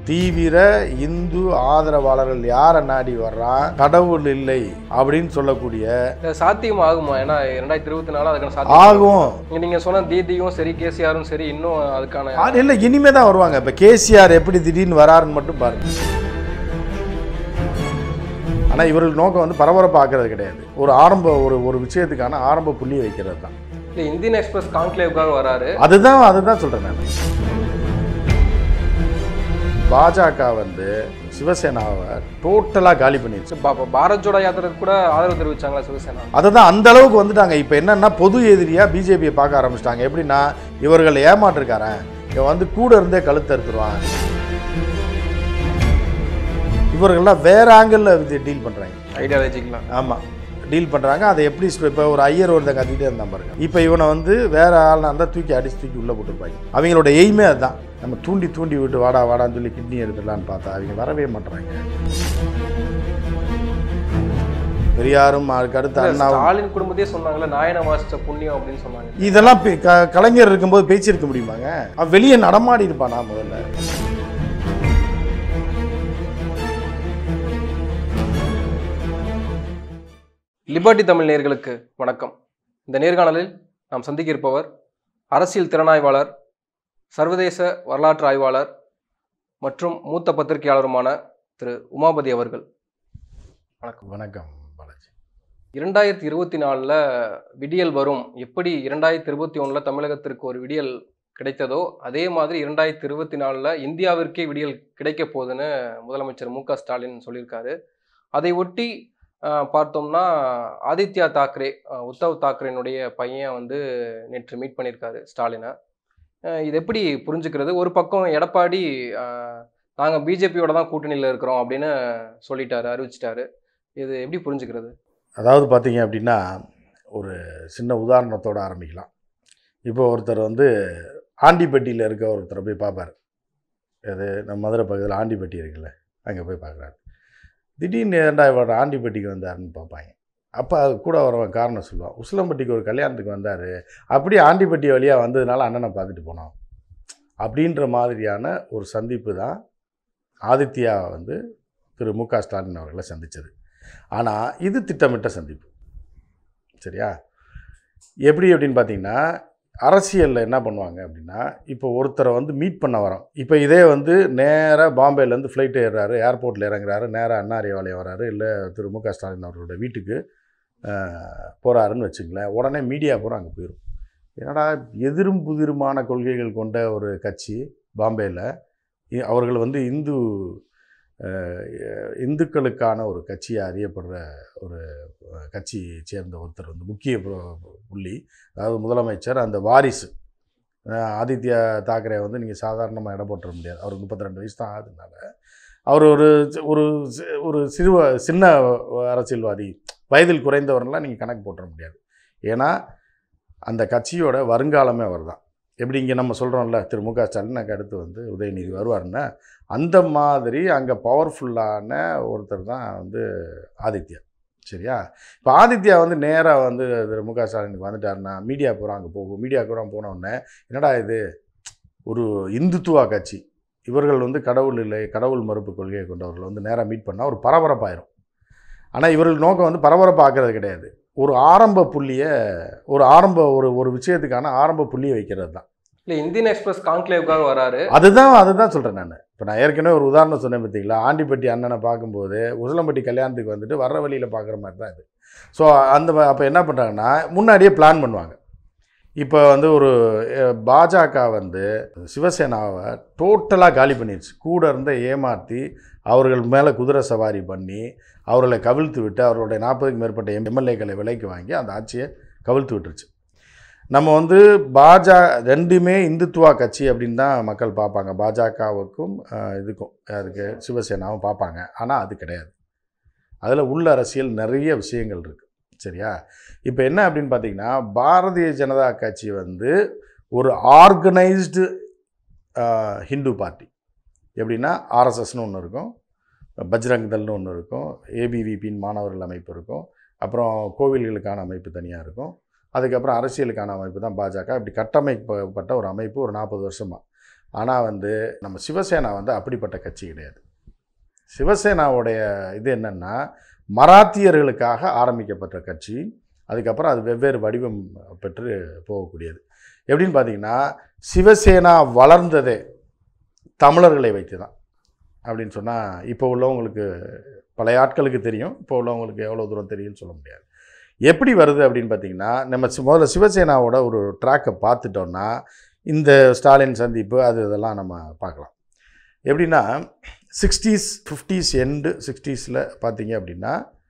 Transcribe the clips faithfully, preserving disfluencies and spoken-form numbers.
தீவிர இந்து ஆதரவாளர்கள் யாரை நாடி வர்றான், கடவுள் இல்லை அப்படின்னு சொல்லக்கூடிய சாத்தியம் ஆகுமா? ஏன்னா இரண்டாயிரத்தி இருபத்தி நாலு அதுக்கான ஆகும். நீங்க சொன்ன தீதியும் சரி, கேசிஆரும் சரி, இன்னும் அதுக்கான இல்லை, இனிமே தான் வருவாங்க. இப்போ கேசிஆர் எப்படி திடீர்னு வராருன்னு மட்டும் பாருங்க. ஆனால் இவர்கள் நோக்கம் வந்து பரபரப்பு ஆக்குறது கிடையாது. ஒரு ஆரம்ப ஒரு ஒரு விஷயத்துக்கான ஆரம்ப புள்ளி வைக்கிறது தான். இல்லை, இந்தியன் எக்ஸ்பிரஸ் கான்க்ளேவுக்காக வராரு. அதுதான் அதுதான் சொல்கிறேன் நான். பாஜக வந்து சிவசேனாவை டோட்டலாக காலி பண்ணிடுச்சு. பாரத் ஜோடோ யாத்திரைக்கு கூட ஆதரவு தெரிவிச்சாங்களா சிவசேனா? அதை தான் அந்த அளவுக்கு வந்துட்டாங்க. இப்போ என்னன்னா பொது எதிரியாக பிஜேபியை பார்க்க ஆரம்பிச்சிட்டாங்க. எப்படின்னா, இவர்களை ஏமாற்றிருக்காரன், இவன் வந்து கூட இருந்தே கழுத்து அறுத்துருவான். இவர்கள்லாம் வேற ஆங்கிளில் டீல் பண்ணுறாங்க. ஐடியாலஜிக்கலாம் ஆமாம் டீல் பண்ணுறாங்க. அதை எப்படி இப்போ ஒரு ஐயர் ஒருத்தர் கத்திக்கிட்டே இருந்தான் பாருங்க. இப்போ இவனை வந்து வேற ஆள்னா இருந்தால் தூக்கி அடிச்சு தூக்கி உள்ளே போட்டுருப்பாங்க. அவங்களோட எய்மே அதுதான். நம்ம தூண்டி தூண்டி விட்டு வாடா வாடான்னு சொல்லி கிட்னி எடுத்துடலான்னு பார்த்தா அவங்க வரவே மாட்டுறாங்க. பெரியாரும் அதுக்கு அடுத்து அண்ணா ஸ்டாலின் குடும்பத்தையே சொன்னாங்களே நாயன வாசிச்ச புண்ணியம் அப்படின்னு சொன்னாங்க. இதெல்லாம் கலைஞர் இருக்கும்போது பேச்சிருக்க முடியுமாங்க? அவன் வெளியே நடமாடி இருப்பானா முதல்ல? லிபர்ட்டி தமிழ் நேயர்களுக்கு வணக்கம். இந்த நேர்காணலில் நாம் சந்திக்க இருப்பவர் அரசியல் திறனாய்வாளர், சர்வதேச வரலாற்று ஆய்வாளர் மற்றும் மூத்த பத்திரிகையாளருமான திரு உமாபதி அவர்கள். வணக்கம். வணக்கம் பாலாஜி. இரண்டாயிரத்தி இருபத்தி நாலில் விடியல் வரும். எப்படி இரண்டாயிரத்தி இருபத்தி ஒன்றில் தமிழகத்திற்கு ஒரு விடியல் கிடைத்ததோ அதே மாதிரி இரண்டாயிரத்தி இருபத்தி நாலில் இந்தியாவிற்கே விடியல் கிடைக்க போகுதுன்னு முதலமைச்சர் மு க ஸ்டாலின் சொல்லியிருக்காரு. அதை ஒட்டி பார்த்தோம்னா ஆதித்யா தாக்கரே, உத்தவ் தாக்கரேனுடைய பையன் வந்து நேற்று மீட் பண்ணியிருக்காரு ஸ்டாலினை. இது எப்படி புரிஞ்சுக்கிறது? ஒரு பக்கம் எடப்பாடி நாங்கள் பிஜேபியோட தான் கூட்டணியில் இருக்கிறோம் அப்படின்னு சொல்லிட்டாரு, அறிவிச்சிட்டாரு. இது எப்படி புரிஞ்சுக்கிறது? அதாவது பார்த்தீங்க அப்படின்னா, ஒரு சின்ன உதாரணத்தோடு ஆரம்பிக்கலாம். இப்போ ஒருத்தர் வந்து ஆண்டிப்பட்டியில் இருக்க ஒருத்தரை போய் பார்ப்பார். அது நம்ம மதுரை பக்கத்தில் ஆண்டிப்பட்டி இருக்குல்ல, அங்கே போய் பார்க்குறாரு. திடீர்னு ஏண்டா இவர் ஆண்டிப்பட்டிக்கு வந்தாருன்னு பார்ப்பாங்க. அப்போ அது கூட வரவன் காரணம் சொல்லுவான், உசிலம்பட்டிக்கு ஒரு கல்யாணத்துக்கு வந்தார், அப்படியே ஆண்டிப்பட்டி வழியாக வந்ததுனால அண்ணனை பார்த்துட்டு போனோம் அப்படின்ற மாதிரியான ஒரு சந்திப்பு தான் ஆதித்யா வந்து திரு மு க ஸ்டாலின் அவர்களை சந்தித்தது. ஆனால் இது திட்டமிட்ட சந்திப்பு. சரியா? எப்படி அப்படின்னு பார்த்தீங்கன்னா, அரசியலில் என்ன பண்ணுவாங்க அப்படின்னா, இப்போ ஒருத்தரை வந்து மீட் பண்ண வரோம். இப்போ இதே வந்து நேராக பாம்பேலேருந்து ஃப்ளைட் ஏறுறாரு, ஏர்போர்ட்டில் இறங்குறாரு, நேராக அண்ணா அறிவாலயம் வராரு, இல்லை திரு மு க ஸ்டாலின் அவர்களோட வீட்டுக்கு போகிறாருன்னு வச்சுங்களேன். உடனே மீடியா பூரா அங்கே போயிடும். என்னடா எதிரும் புதிருமான கொள்கைகள் கொண்ட ஒரு கட்சி பாம்பேயில், அவர்கள் வந்து இந்து இந்துக்களுக்கான ஒரு கட்சியாக அறியப்படுற ஒரு கட்சியை சேர்ந்த ஒருத்தர் வந்து முக்கிய புள்ளி, அதாவது முதலமைச்சர், அந்த வாரிசு ஆதித்யா தாக்கரே வந்து நீங்கள் சாதாரணமாக இடம் போட்டுற முடியாது. அவர் முப்பத்தி ரெண்டு வயசு தான் ஆகுதுனால அவர் ஒரு ஒரு ஒரு சிறுவ சின்ன அரசியல்வாதி, வயதில் குறைந்தவரெலாம் நீங்கள் கணக்கு போட்டுற முடியாது. ஏன்னா அந்த கட்சியோட வருங்காலமே அவர் தான். எப்படி இங்கே நம்ம சொல்கிறோம்ல, திரு மு க ஸ்டாலினுக்கு அடுத்து வந்து உதயநிதி வருவார்னா, அந்த மாதிரி அங்கே பவர்ஃபுல்லான ஒருத்தர் தான் வந்து ஆதித்யா. சரியா? இப்போ ஆதித்யா வந்து நேராக வந்து திரு மு க ஸ்டாலினுக்கு வந்துட்டாருன்னா மீடியா பூரா அங்கே போகும். மீடியா பூரா போனோடனே என்னடா இது ஒரு இந்துத்துவா கட்சி, இவர்கள் வந்து கடவுள் இல்லை, கடவுள் மறுப்பு கொள்கையை கொண்டவர்கள் வந்து நேராக மீட் பண்ணால் ஒரு பரபரப்பாயிரும். ஆனால் இவர்கள் நோக்கம் வந்து பரபரப்பு ஆக்கிறது கிடையாது. ஒரு ஆரம்ப புள்ளியை ஒரு ஆரம்ப ஒரு ஒரு விஷயத்துக்கான ஆரம்ப புள்ளியை வைக்கிறது தான். இல்லை, இந்தியன் எக்ஸ்பிரஸ் கான்க்ளேவுக்காக வராரு. அதுதான் அதுதான் சொல்கிறேன் நான். இப்போ நான் ஏற்கனவே ஒரு உதாரணம் சொன்னேன் பார்த்தீங்களா, ஆண்டிப்பட்டி அண்ணனை பார்க்கும்போது உசிலம்பட்டி கல்யாணத்துக்கு வந்துட்டு வர்ற வழியில் பார்க்குற மாதிரி தான் இது. ஸோ அந்த அப்போ என்ன பண்ணுறாங்கன்னா, முன்னாடியே பிளான் பண்ணுவாங்க. இப்போ வந்து ஒரு பாஜக வந்து சிவசேனாவை டோட்டலாக காலி பண்ணிடுச்சு. கூட இருந்த ஏமாற்றி அவர்கள் மேலே குதிரை சவாரி பண்ணி அவர்களை கவிழ்த்து விட்டு அவர்களுடைய நாற்பதுக்கும் மேற்பட்ட எம்எல்ஏக்களை விலைக்கு வாங்கி அந்த ஆட்சியை கவிழ்த்து விட்டுருச்சு. நம்ம வந்து பாஜக ரெண்டுமே இந்துத்துவா கட்சி அப்படின்னு தான் மக்கள் பார்ப்பாங்க. பாஜகவுக்கும் இதுக்கும் அதுக்கு சிவசேனாவும் பார்ப்பாங்க. ஆனால் அது கிடையாது. அதில் உள்ள அரசியல் நிறைய விஷயங்கள் இருக்குது. சரியா? இப்போ என்ன அப்படின்னு பார்த்தீங்கன்னா, பாரதிய ஜனதா கட்சி வந்து ஒரு ஆர்கனைஸ்டு ஹிந்து பார்ட்டி. எப்படின்னா ஆர்எஸ்எஸ்னு ஒன்று இருக்கும், பஜ்ரங் தள்னு ஒன்று இருக்கும், ஏபிவிபின்னு மாணவர்கள் அமைப்பு இருக்கும், அப்புறம் கோவில்களுக்கான அமைப்பு தனியாக இருக்கும், அதுக்கப்புறம் அரசியலுக்கான அமைப்பு தான் பாஜக. இப்படி கட்டமைக்கப்பட்ட ஒரு அமைப்பு ஒரு நாற்பது வருஷமாக. ஆனால் வந்து நம்ம சிவசேனா வந்து அப்படிப்பட்ட கட்சி கிடையாது. சிவசேனாவுடைய இது என்னென்னா மராத்தியர்களுக்காக ஆரம்பிக்கப்பட்ட கட்சி. அதுக்கப்புறம் அது வெவ்வேறு வடிவம் பெற்று போகக்கூடியது. எப்படின்னு பார்த்தீங்கன்னா சிவசேனா வளர்ந்ததே தமிழர்களை வைத்து தான் அப்படின்னு சொன்னால் இப்போ உள்ளவங்களுக்கு பழைய ஆட்களுக்கு தெரியும், இப்போ உள்ளவங்களுக்கு எவ்வளோ தூரம் தெரியும்னு சொல்ல முடியாது. எப்படி வருது அப்படின்னு பார்த்தீங்கன்னா நம்ம முதல்ல சிவசேனாவோட ஒரு ட்ராக்கை பார்த்துட்டோம்னா இந்த ஸ்டாலின் சந்திப்பு அது இதெல்லாம் நம்ம பார்க்கலாம். எப்படின்னா சிக்ஸ்டீஸ் ஃபிஃப்டீஸ் எண்டு சிக்ஸ்டீஸில் பார்த்தீங்க அப்படின்னா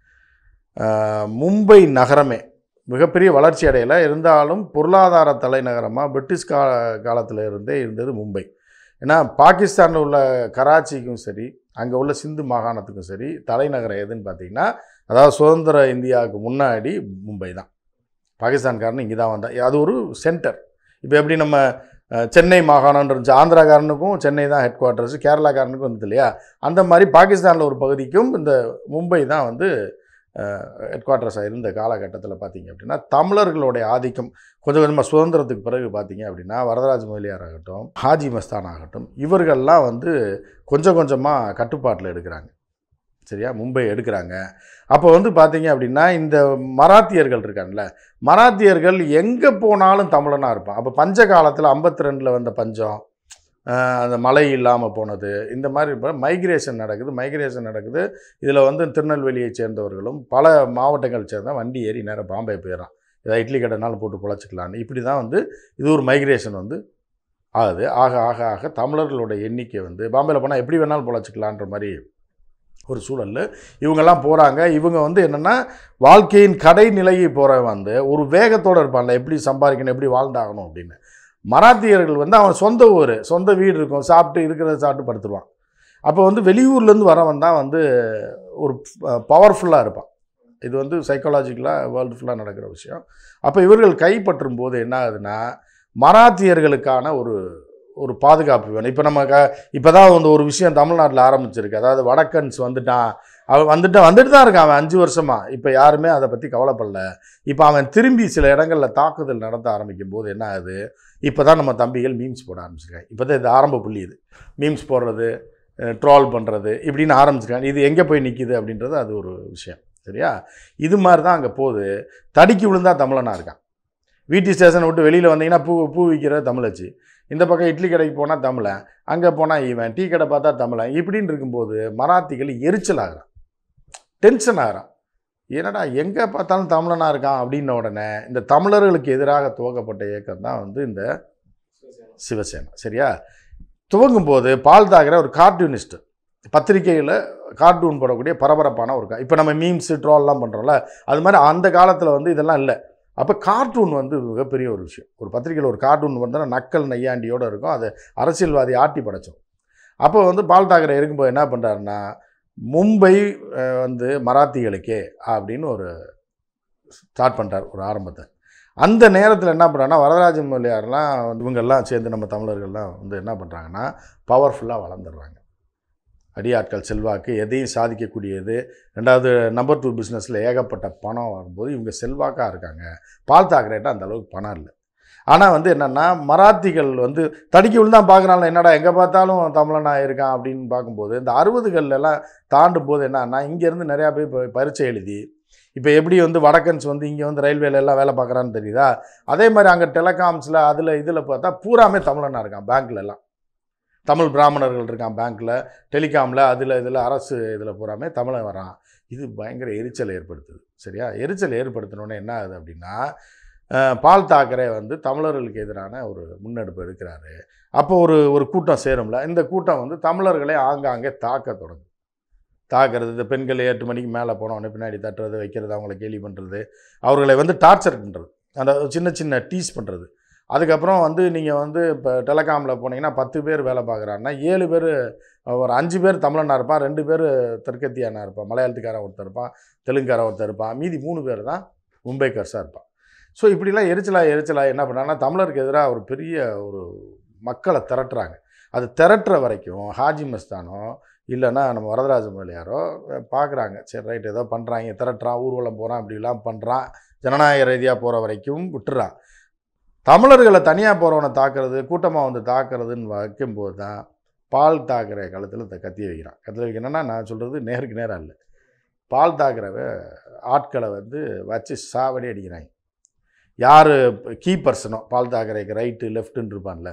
மும்பை நகரமே மிகப்பெரிய வளர்ச்சி அடையலை, இருந்தாலும் பொருளாதார தலைநகரமாக பிரிட்டிஷ் கா காலத்தில் இருந்தே இருந்தது மும்பை. ஏன்னா பாகிஸ்தானில் உள்ள கராச்சிக்கும் சரி அங்கே உள்ள சிந்து மாகாணத்துக்கும் சரி தலைநகரம் எதுன்னு பார்த்தீங்கன்னா அதாவது சுதந்திர இந்தியாவுக்கு முன்னாடி மும்பை தான். பாகிஸ்தான்காரன் இங்கே தான் வந்தால் அது ஒரு சென்டர். இப்போ எப்படி நம்ம சென்னை மாகாணம்னு இருந்துச்சு, ஆந்திராக்காரனுக்கும் சென்னை தான் ஹெட் குவார்ட்டர்ஸ், கேரளாக்காரனுக்கும் இருந்தது இல்லையா, அந்த மாதிரி பாகிஸ்தானில் ஒரு பகுதிக்கும் இந்த மும்பை தான் வந்து ஹெட் குவார்ட்டர்ஸாக இருந்த காலகட்டத்தில் பார்த்தீங்க அப்படின்னா தமிழர்களுடைய ஆதிக்கம் கொஞ்சம் கொஞ்சமாக சுதந்திரத்துக்கு பிறகு பார்த்தீங்க அப்படின்னா வரதராஜ முதலியார் ஆகட்டும், ஹாஜி மஸ்தான் ஆகட்டும், இவர்கள்லாம் வந்து கொஞ்சம் கொஞ்சமாக கட்டுப்பாட்டில் எடுக்கிறாங்க. சரியா, மும்பை எடுக்கிறாங்க. அப்போ வந்து பார்த்தீங்க அப்படின்னா இந்த மராத்தியர்கள் இருக்காங்கல்ல, மராத்தியர்கள் எங்கே போனாலும் தமிழனாக இருப்பான். அப்போ பஞ்ச காலத்தில் ஐம்பத்தி ரெண்டில் வந்த பஞ்சம், அந்த மழை இல்லாமல் போனது, இந்த மாதிரி இப்போ மைக்ரேஷன் நடக்குது மைக்ரேஷன் நடக்குது இதில் வந்து திருநெல்வேலியை சேர்ந்தவர்களும் பல மாவட்டங்கள் சேர்ந்த வண்டி ஏறி நேரம் பாம்பே போயிடறான், ஏதாவது இட்லி கடைனாலும் போட்டு பொழைச்சிக்கலான்னு. இப்படி தான் வந்து இது ஒரு மைக்ரேஷன் வந்து ஆகுது. ஆக ஆக ஆக தமிழர்களோட எண்ணிக்கை வந்து பாம்பேயில் போனால் எப்படி வேணாலும் பொழைச்சிக்கலான்ற மாதிரி ஒரு சூழலில் இவங்கெல்லாம் போகிறாங்க. இவங்க வந்து என்னென்னா வாழ்க்கையின் கடைநிலையை போகிற வந்து ஒரு வேகத்தோடு இருப்பான்ல, எப்படி சம்பாதிக்கணும் எப்படி வாழ்ந்தாகணும் அப்படின்னு. மராத்தியர்கள் வந்து அவன் சொந்த ஊர் சொந்த வீடு இருக்கும், சாப்பிட்டு இருக்கிறத சாப்பிட்டு படுத்துருவான். அப்போ வந்து வெளியூர்லேருந்து வரவன் தான் வந்து ஒரு பவர்ஃபுல்லாக இருப்பான். இது வந்து சைக்காலஜிக்கலாக வேர்ல்டு ஃபுல்லாக நடக்கிற விஷயம். அப்போ இவர்கள் கைப்பற்றும் போது என்ன ஆகுதுன்னா மராத்தியர்களுக்கான ஒரு ஒரு பாதுகாப்பு வேணும். இப்போ நம்ம க இப்போ தான் வந்து ஒரு விஷயம் தமிழ்நாட்டில் ஆரம்பிச்சிருக்கு. அதாவது வடக்கன்ஸ் வந்துட்டான், அவன் வந்துட்டு வந்துட்டு தான் இருக்கான் அவன் அஞ்சு வருஷமாக. இப்போ யாருமே அதை பற்றி கவலைப்படல. இப்போ அவன் திரும்பி சில இடங்களில் தாக்குதல் நடத்த ஆரம்பிக்கும் போது என்ன ஆகுது, இப்போ தான் நம்ம தம்பிகள் மீம்ஸ் போட ஆரம்பிச்சிருக்காங்க. இப்போ தான் இது ஆரம்ப புள்ளி. இது மீம்ஸ் போடுறது, ட்ரால் பண்ணுறது இப்படின்னு ஆரம்பிச்சிருக்காங்க. இது எங்கே போய் நிற்கிது அப்படின்றது அது ஒரு விஷயம். சரியா, இது மாதிரி தான் அங்கே போகுது. தடிக்கி விழுந்தால் தமிழனாக இருக்கான். வீட்டு ஸ்டேஷனை விட்டு வெளியில் வந்தீங்கன்னா பூ பூ விற்கிற தமிழச்சி, இந்த பக்கம் இட்லி கடைக்கு போனால் தமிழன், அங்கே போனால் இவன், டீ கடை பார்த்தா தமிழன், இப்படின்னு இருக்கும்போது மராத்திகள் எரிச்சல் ஆகிறான், டென்ஷன் ஆகிறான். ஏன்னடா எங்கே பார்த்தாலும் தமிழனாக இருக்கான் அப்படின்ன உடனே இந்த தமிழர்களுக்கு எதிராக துவக்கப்பட்ட இயக்கம் தான் வந்து இந்த சிவசேனா. சரியா, துவங்கும் போது பால் தாக்கரே ஒரு கார்ட்டூனிஸ்ட், பத்திரிகையில் கார்ட்டூன் போடக்கூடிய பரபரப்பான ஒரு கா இப்போ நம்ம மீம்ஸு ட்ரால்லாம் பண்ணுறோம்ல, அது மாதிரி அந்த காலத்தில் வந்து இதெல்லாம் இல்லை. அப்போ கார்ட்டூன் வந்து மிகப்பெரிய ஒரு விஷயம். ஒரு பத்திரிகையில் ஒரு கார்ட்டூன் வந்தால் நக்கல் நையாண்டியோடு இருக்கும், அது அரசியல்வாதி ஆட்டி படைச்சோம். அப்போ வந்து பால் தாக்கரே இருக்கும்போது என்ன பண்ணுறாருன்னா மும்பை வந்து மராத்திகளுக்கே அப்படின்னு ஒரு ஸ்டார்ட் பண்ணுறார் ஒரு ஆரம்பத்தை. அந்த நேரத்தில் என்ன பண்ணுறாங்கன்னா வரதராஜ முதலியார்லாம் இவங்கெல்லாம் சேர்ந்து நம்ம தமிழர்கள்லாம் வந்து என்ன பண்ணுறாங்கன்னா பவர்ஃபுல்லாக வளர்ந்துடுறாங்க. அடியாட்கள் செல்வாக்கு எதையும் சாதிக்கக்கூடியது. ரெண்டாவது நம்பர் டூ பிஸ்னஸில் ஏகப்பட்ட பணம் வரும்போது இவங்க செல்வாக்காக இருக்காங்க. பால் தாக்கரேட்ட அந்த அளவுக்கு பணம் இல்லை. ஆனால் வந்து என்னென்னா மராத்திகள் வந்து தடிக்கி விழுந்தான் பார்க்குறாங்களா, என்னடா எங்கே பார்த்தாலும் தமிழனாக இருக்கான் அப்படின்னு பார்க்கும்போது இந்த அறுபதுகள்லாம் தாண்டும் போது என்னன்னா இங்கேருந்து நிறையா பேர் பரீட்சை எழுதி இப்போ எப்படி வந்து வடக்கன்ஸ் வந்து இங்கே வந்து ரயில்வேல எல்லாம் வேலை பார்க்குறான்னு தெரியுதா, அதே மாதிரி அங்கே டெலிகாம்ஸில் அதில் இதில் பார்த்தா பூராமே தமிழனாக இருக்கான். பேங்க்கில் எல்லாம் தமிழ் பிராமணர்கள் இருக்கான், பேங்க்கில் டெலிகாமில் அதில் இதில் அரசு இதில் பூராமே தமிழன் வரான். இது பயங்கர எரிச்சல் ஏற்படுத்துது. சரியா, எரிச்சல் ஏற்படுத்தினோன்னே என்ன ஆகுது அப்படின்னா பால் தாக்கரே வந்து தமிழர்களுக்கு எதிரான ஒரு முன்னெடுப்பு எடுக்கிறாரு. அப்போ ஒரு ஒரு கூட்டம் சேரும்ல, இந்த கூட்டம் வந்து தமிழர்களை ஆங்காங்கே தாக்க தொடங்குது. தாக்குறது, இந்த பெண்கள் எட்டு மணிக்கு மேலே போனோடனே பின்னாடி தட்டுறது, வைக்கிறது, அவங்கள கேலி பண்ணுறது, அவர்களை வந்து டார்ச்சர் பண்ணுறது, அந்த சின்ன சின்ன டீஸ் பண்ணுறது. அதுக்கப்புறம் வந்து நீங்கள் வந்து இப்போ டெலிகாமில் போனீங்கன்னா பத்து பேர் வேலை பார்க்குறாருன்னா ஏழு பேர் ஒரு அஞ்சு பேர் தமிழனாக இருப்பான், ரெண்டு பேர் தெற்கத்தியானா இருப்பான், மலையாளத்துக்காரன் ஒருத்தர் இருப்பான், தெலுங்குக்காரன் ஒருத்தர் இருப்பான், மீதி மூணு பேர் தான் மும்பைக்கர்ஸாக இருப்பான். ஸோ இப்படிலாம் எரிச்சலாக எரிச்சலாக என்ன பண்ணாங்கன்னா தமிழருக்கு எதிராக ஒரு பெரிய ஒரு மக்களை திரட்டுறாங்க. அது திரட்டுற வரைக்கும் ஹாஜி மஸ்தானோ இல்லைன்னா நம்ம வரதராஜ முதலியாரோ பார்க்குறாங்க, சரி ரைட் ஏதோ பண்ணுறாங்க, திரட்டுறான், ஊர்வலம் போகிறான், இப்படிலாம் பண்ணுறான், ஜனநாயக ரீதியாக போகிற வரைக்கும் விட்டுறான். தமிழர்களை தனியாக போகிறவனை தாக்குறது, கூட்டமாக வந்து தாக்குறதுன்னு வைக்கும்போது தான் பால் தாக்கரே கழுத்தில் இந்த கத்தியை வைக்கிறான். கத்தியில் வைக்கணும்னா நான் சொல்கிறது நேருக்கு நேராக இல்லை. பால் தாக்கரவை ஆட்களை வந்து வச்சு சாவடி அடிக்கிறாங்க. யார் கீ பர்சனோ பால் தாக்கரேக்கு ரைட்டு லெஃப்ட்டுன்னு இருப்பான்ல,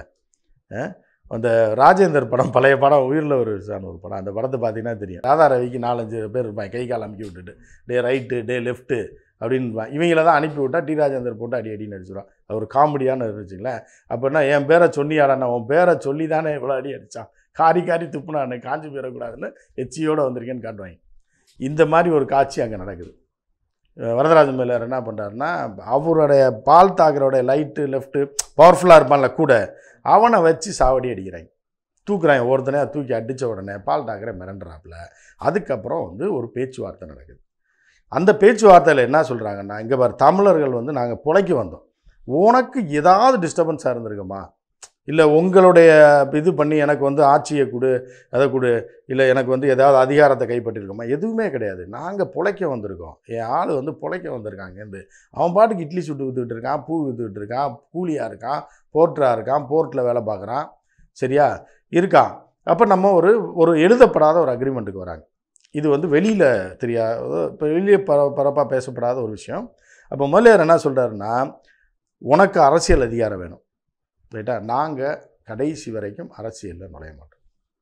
அந்த ராஜேந்தர் படம், பழைய படம், உயிரில் ஒரு விசான ஒரு படம், அந்த படத்தை பார்த்தீங்கன்னா தெரியும். ராதா ரவிக்கு நாலஞ்சு பேர் இருப்பாங்க, கை கால் அமுக்கி விட்டுட்டு டே ரைட்டு டே லெஃப்ட்டு அப்படின்னு இவங்கள தான் அனுப்பி விட்டால் டி ராஜேந்தர் போட்டு அடி அடின்னு அடிச்சிடுவான். அது ஒரு காமெடியான இருந்துச்சுங்களேன். அப்படின்னா என் பேரை சொன்னியாடாண்ணா, உன் பேரை சொல்லி தானே இவ்வளோ அடி அடித்தான், காரி காரி துப்புனான்னு, காஞ்சி போயிடக்கூடாதுன்னு எச்சியோடு வந்திருக்கேன்னு காட்டுவாங்க. இந்த மாதிரி ஒரு காட்சி அங்கே நடக்குது. வரதராஜன் மேலர் என்ன பண்ணுறாருன்னா, அவருடைய பால் தாக்கரோடைய லைட்டு லெஃப்ட்டு பவர்ஃபுல்லாக இருப்பான்ல கூட, அவனை வச்சு சாவடி அடிக்கிறாங்க, தூக்குறாங்க. ஒருத்தனே தூக்கி அடித்த உடனே பால் தாக்கரே மிரண்டுறாப்புல. அதுக்கப்புறம் வந்து ஒரு பேச்சுவார்த்தை நடக்குது. அந்த பேச்சுவார்த்தையில் என்ன சொல்கிறாங்கன்னா, இங்கே பாரு தமிழர்கள் வந்து நாங்கள் பிழைக்க வந்தோம், உனக்கு ஏதாவது டிஸ்டர்பன்ஸாக இருந்திருக்குமா, இல்லை உங்களுடைய இது பண்ணி எனக்கு வந்து ஆட்சியை கொடு அதை கொடு, இல்லை எனக்கு வந்து ஏதாவது அதிகாரத்தை கைப்பற்றிருக்கோமா, எதுவுமே கிடையாது. நாங்கள் பிழைக்க வந்திருக்கோம், என் ஆள் வந்து பிழைக்க வந்திருக்காங்கன்னு. அவன் பாட்டுக்கு இட்லி சுட்டு விற்றுக்கிட்டு இருக்கான், பூ விற்றுக்கிட்டு இருக்கான், கூலியாக இருக்கான், போர்ட்டராக இருக்கான், போர்ட்டில் வேலை பார்க்குறான், சரியா இருக்கான். அப்போ நம்ம ஒரு ஒரு எழுதப்படாத ஒரு அக்ரிமெண்ட்டுக்கு வராங்க. இது வந்து வெளியில் தெரியாத, இப்போ வெளியே பர பரப்பாக பேசப்படாத ஒரு விஷயம். அப்போ முதலியார் என்ன சொல்கிறாருன்னா, உனக்கு அரசியல் அதிகாரம் வேணும், ரைட்டா, நாங்கள் கடைசி வரைக்கும் அரசியலில் நுழைய மாட்டோம்,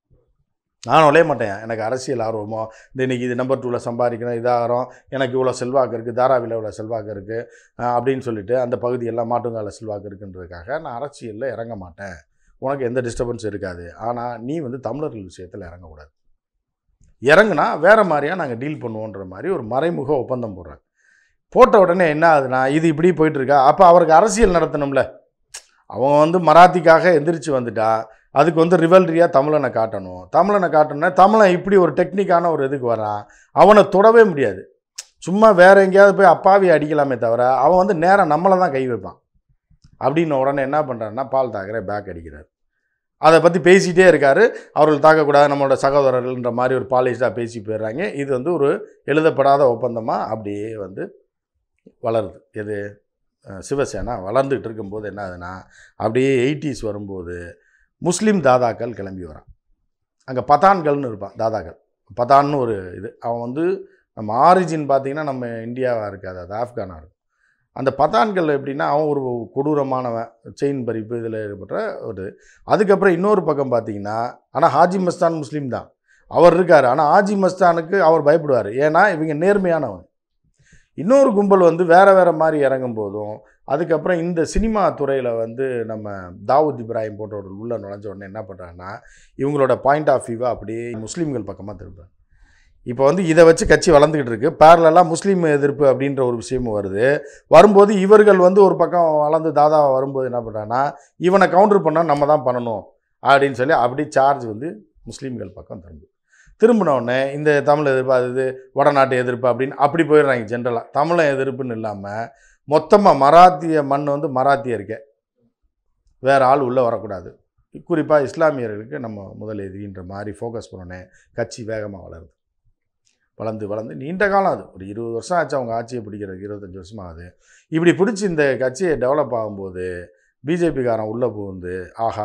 நான் நுழைய மாட்டேன், எனக்கு அரசியல் ஆர்வமோ, இந்த இன்றைக்கி இது நம்பர் டூவில் சம்பாதிக்கணும், இதாகிறோம், எனக்கு இவ்வளோ செல்வாக்கு இருக்குது, தாராவியில் இவ்வளோ செல்வாக்கு இருக்குது அப்படின்னு சொல்லிட்டு அந்த பகுதியெல்லாம் மாட்டுங்கால செல்வாக்கு இருக்குன்றதுக்காக நான் அரசியலில் இறங்க மாட்டேன், உனக்கு எந்த டிஸ்டர்பன்ஸ் இருக்காது. ஆனால் நீ வந்து தமிழர்கள் விஷயத்தில் இறங்கக்கூடாது, இறங்குனா வேறு மாதிரியாக நாங்கள் டீல் பண்ணுவோன்ற மாதிரி ஒரு மறைமுக ஒப்பந்தம் போடுறாங்க. போட்ட உடனே என்ன ஆகுதுன்னா, இது இப்படி போயிட்டுருக்கா. அப்போ அவருக்கு அரசியல் நடத்தணும்ல, அவங்க வந்து மராத்திக்காக எந்திரிச்சு வந்துட்டா அதுக்கு வந்து ரிவல்ரியாக தமிழனை காட்டணும். தமிழனை காட்டணுன்னா தமிழன் இப்படி ஒரு டெக்னிக்கான ஒரு இதுக்கு வரான், அவனை தொடவே முடியாது. சும்மா வேறு எங்கேயாவது போய் அப்பாவி அடிக்கலாமே தவிர அவன் வந்து நேராக நம்மளை தான் கை வைப்பான். அப்படின்னு உடனே என்ன பண்ணுறாருன்னா, பால் தாக்கரே பேக் அடிக்கிறார். அதை பற்றி பேசிகிட்டே இருக்கார். அவர்கள் தாக்கக்கூடாது, நம்மளோட சகோதரர்கள்ன்ற மாதிரி ஒரு பாலிஷ்டாக பேசி போயிடுறாங்க. இது வந்து ஒரு எழுதப்படாத ஒப்பந்தமாக அப்படியே வந்து வளருது. எது சிவசேனா வளர்ந்துக்கிட்டு இருக்கும்போது என்ன ஆகுதுன்னா, அப்படியே எயிட்டிஸ் வரும்போது முஸ்லீம் தாதாக்கள் கிளம்பி வரான். அங்கே பத்தான்கள்னு இருப்பான், தாதாக்கள் பத்தான்னு ஒரு இது. அவன் வந்து நம்ம ஆரிஜின் பார்த்திங்கன்னா நம்ம இந்தியாவாக இருக்காது, அது ஆப்கானாக இருக்கும். அந்த பத்தான்கள் எப்படின்னா, அவன் ஒரு கொடூரமானவன், செயின் பறிப்பு இதில் ஈடுபட்ட ஒரு. அதுக்கப்புறம் இன்னொரு பக்கம் பார்த்திங்கன்னா, ஆனால் ஹாஜி மஸ்தான் முஸ்லீம் தான், அவர் இருக்கார். ஆனால் ஹாஜி மஸ்தானுக்கு அவர் பயப்படுவார், ஏன்னா இவங்க நேர்மையானவன். இன்னொரு கும்பல் வந்து வேறு வேறு மாதிரி இறங்கும் போதும், அதுக்கப்புறம் இந்த சினிமா துறையில் வந்து நம்ம தாவூத் இப்ராஹிம் போன்றவர்கள் உள்ளே நுழைஞ்ச உடனே என்ன பண்ணுறாங்கன்னா, இவங்களோட பாயிண்ட் ஆஃப் வியூவை அப்படியே முஸ்லீம்கள் பக்கமாக திரும்ப. இப்போ வந்து இதை வச்சு கட்சி வளர்ந்துக்கிட்டு இருக்குது. பேரலெல்லாம் முஸ்லீம் எதிர்ப்பு அப்படின்ற ஒரு விஷயமும் வருது. வரும்போது இவர்கள் வந்து ஒரு பக்கம் வளர்ந்து தாதாவை வரும்போது என்ன பண்ணுறாங்கன்னா, இவனை கவுண்டர் பண்ணால் நம்ம தான் பண்ணணும் அப்படின்னு சொல்லி அப்படி சார்ஜ் வந்து முஸ்லீம்கள் பக்கம் திரும்பும். திரும்பினோடனே இந்த தமிழ் எதிர்ப்பு, அது வடநாட்டு எதிர்ப்பு அப்படின்னு அப்படி போயிடுறாங்க. ஜென்ரலாக தமிழை எதிர்ப்புன்னு இல்லாமல் மொத்தமாக மராத்திய மண் வந்து மராத்தியருக்கே, வேறு ஆள் உள்ளே வரக்கூடாது, குறிப்பாக இஸ்லாமியர்களுக்கு நம்ம முதல் எதிரின்ற மாதிரி ஃபோக்கஸ் பண்ணோன்னே கட்சி வேகமாக வளருது. வளர்ந்து வளர்ந்து நீண்ட காலம், அது ஒரு இருபது வருஷம் ஆச்சு அவங்க ஆட்சியை பிடிக்கிறதுக்கு, இருபத்தஞ்சி வருஷம் ஆகுது. இப்படி பிடிச்சி இந்த கட்சியை டெவலப் ஆகும்போது பிஜேபிக்காரன் உள்ளே புகுந்து, ஆஹா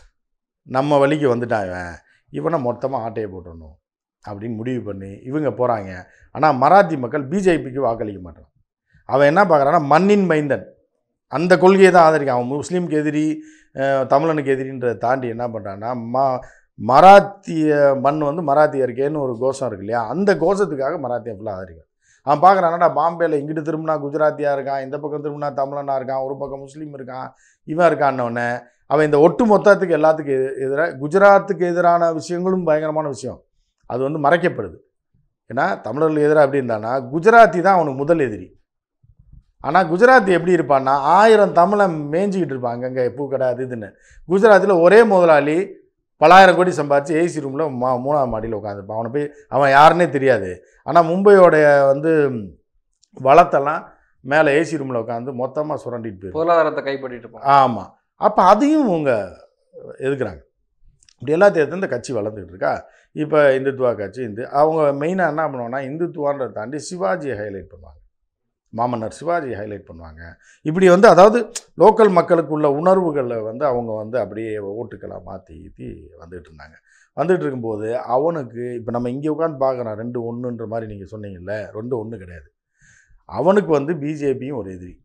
நம்ம வழிக்கு வந்துட்டான் இவன், இவனை மொத்தமாக ஆட்டையை போட்டுடணும் அப்படின்னு முடிவு பண்ணி இவங்க போகிறாங்க. ஆனால் மராத்தி மக்கள் பிஜேபிக்கு வாக்களிக்க மாட்டான். அவன் என்ன பார்க்குறான்னா, மண்ணின் மைந்தன் அந்த கொள்கையை தான் ஆதரிக்கான். அவன் முஸ்லீமுக்கு எதிரி, தமிழனுக்கு எதிரின்றதை தாண்டி என்ன பண்ணுறான்னா, மா மராத்திய மண் வந்து மராத்தியருக்கேன்னு ஒரு கோஷம் இருக்கு இல்லையா, அந்த கோஷத்துக்காக மராத்தியை ஃபுல்லாக ஆதரிக்கான். அவன் பார்க்குறான்னா, பாம்பேயில் இங்கிட்டு திரும்பினா குஜராத்தியாக இருக்கான், இந்த பக்கம் திரும்பினா தமிழனாக இருக்கான், ஒரு பக்கம் முஸ்லீம் இருக்கான், இவன் இருக்கான்னொடனே அவன் இந்த ஒட்டு மொத்தத்துக்கு எல்லாத்துக்கும் எது எதிராக குஜராத்துக்கு எதிரான விஷயங்களும் பயங்கரமான விஷயம், அது வந்து மறைக்கப்படுது. ஏன்னா தமிழர்கள் எதிராக எப்படி இருந்தான்னா, குஜராத்தி தான் அவனுக்கு முதல் எதிரி. ஆனால் குஜராத்தி எப்படி இருப்பான்னா, ஆயிரம் தமிழை மேய்ஞ்சிக்கிட்டு இருப்பான் அங்கங்கே பூக்கடை அது இதுன்னு. குஜராத்தில் ஒரே முதலாளி பலாயிரம் கோடி சம்பாதிச்சு ஏசி ரூமில் மா மூணாவது மாடியில் உட்காந்துருப்பான். அவனை போய் அவன் யாருன்னே தெரியாது. ஆனால் மும்பையோடைய வந்து வளத்தெல்லாம் மேலே ஏசி ரூமில் உட்காந்து மொத்தமாக சுரண்டிட்டு போயிடும், பொருளாதாரத்தை கைப்பற்றிட்டு இருப்பான். ஆமாம். அப்போ அதையும் அவங்க எதுக்குறாங்க. இப்படி எல்லாத்தையும் எடுத்து இந்த கட்சி வளர்ந்துக்கிட்டு இருக்கா. இப்போ இந்துத்துவா கட்சி, இந்த அவங்க மெயினாக என்ன பண்ணுவாங்கன்னா, இந்துத்துவான்றதை தாண்டி சிவாஜியை ஹைலைட் பண்ணுவாங்க. மாமன்னர் சிவாஜி ஹைலைட் பண்ணுவாங்க. இப்படி வந்து அதாவது லோக்கல் மக்களுக்கு உள்ள உணர்வுகளை வந்து அவங்க வந்து அப்படியே ஓட்டுக்களாக மாற்றி ஈத்தி வந்துகிட்டு இருந்தாங்க. வந்துகிட்டு இருக்கும்போது அவனுக்கு இப்போ நம்ம இங்கே உட்காந்து பார்க்குறான் ரெண்டு ஒன்றுன்ற மாதிரி நீங்கள் சொன்னீங்கல்ல, ரெண்டு ஒன்று கிடையாது. அவனுக்கு வந்து பிஜேபியும் ஒரு எதிரி.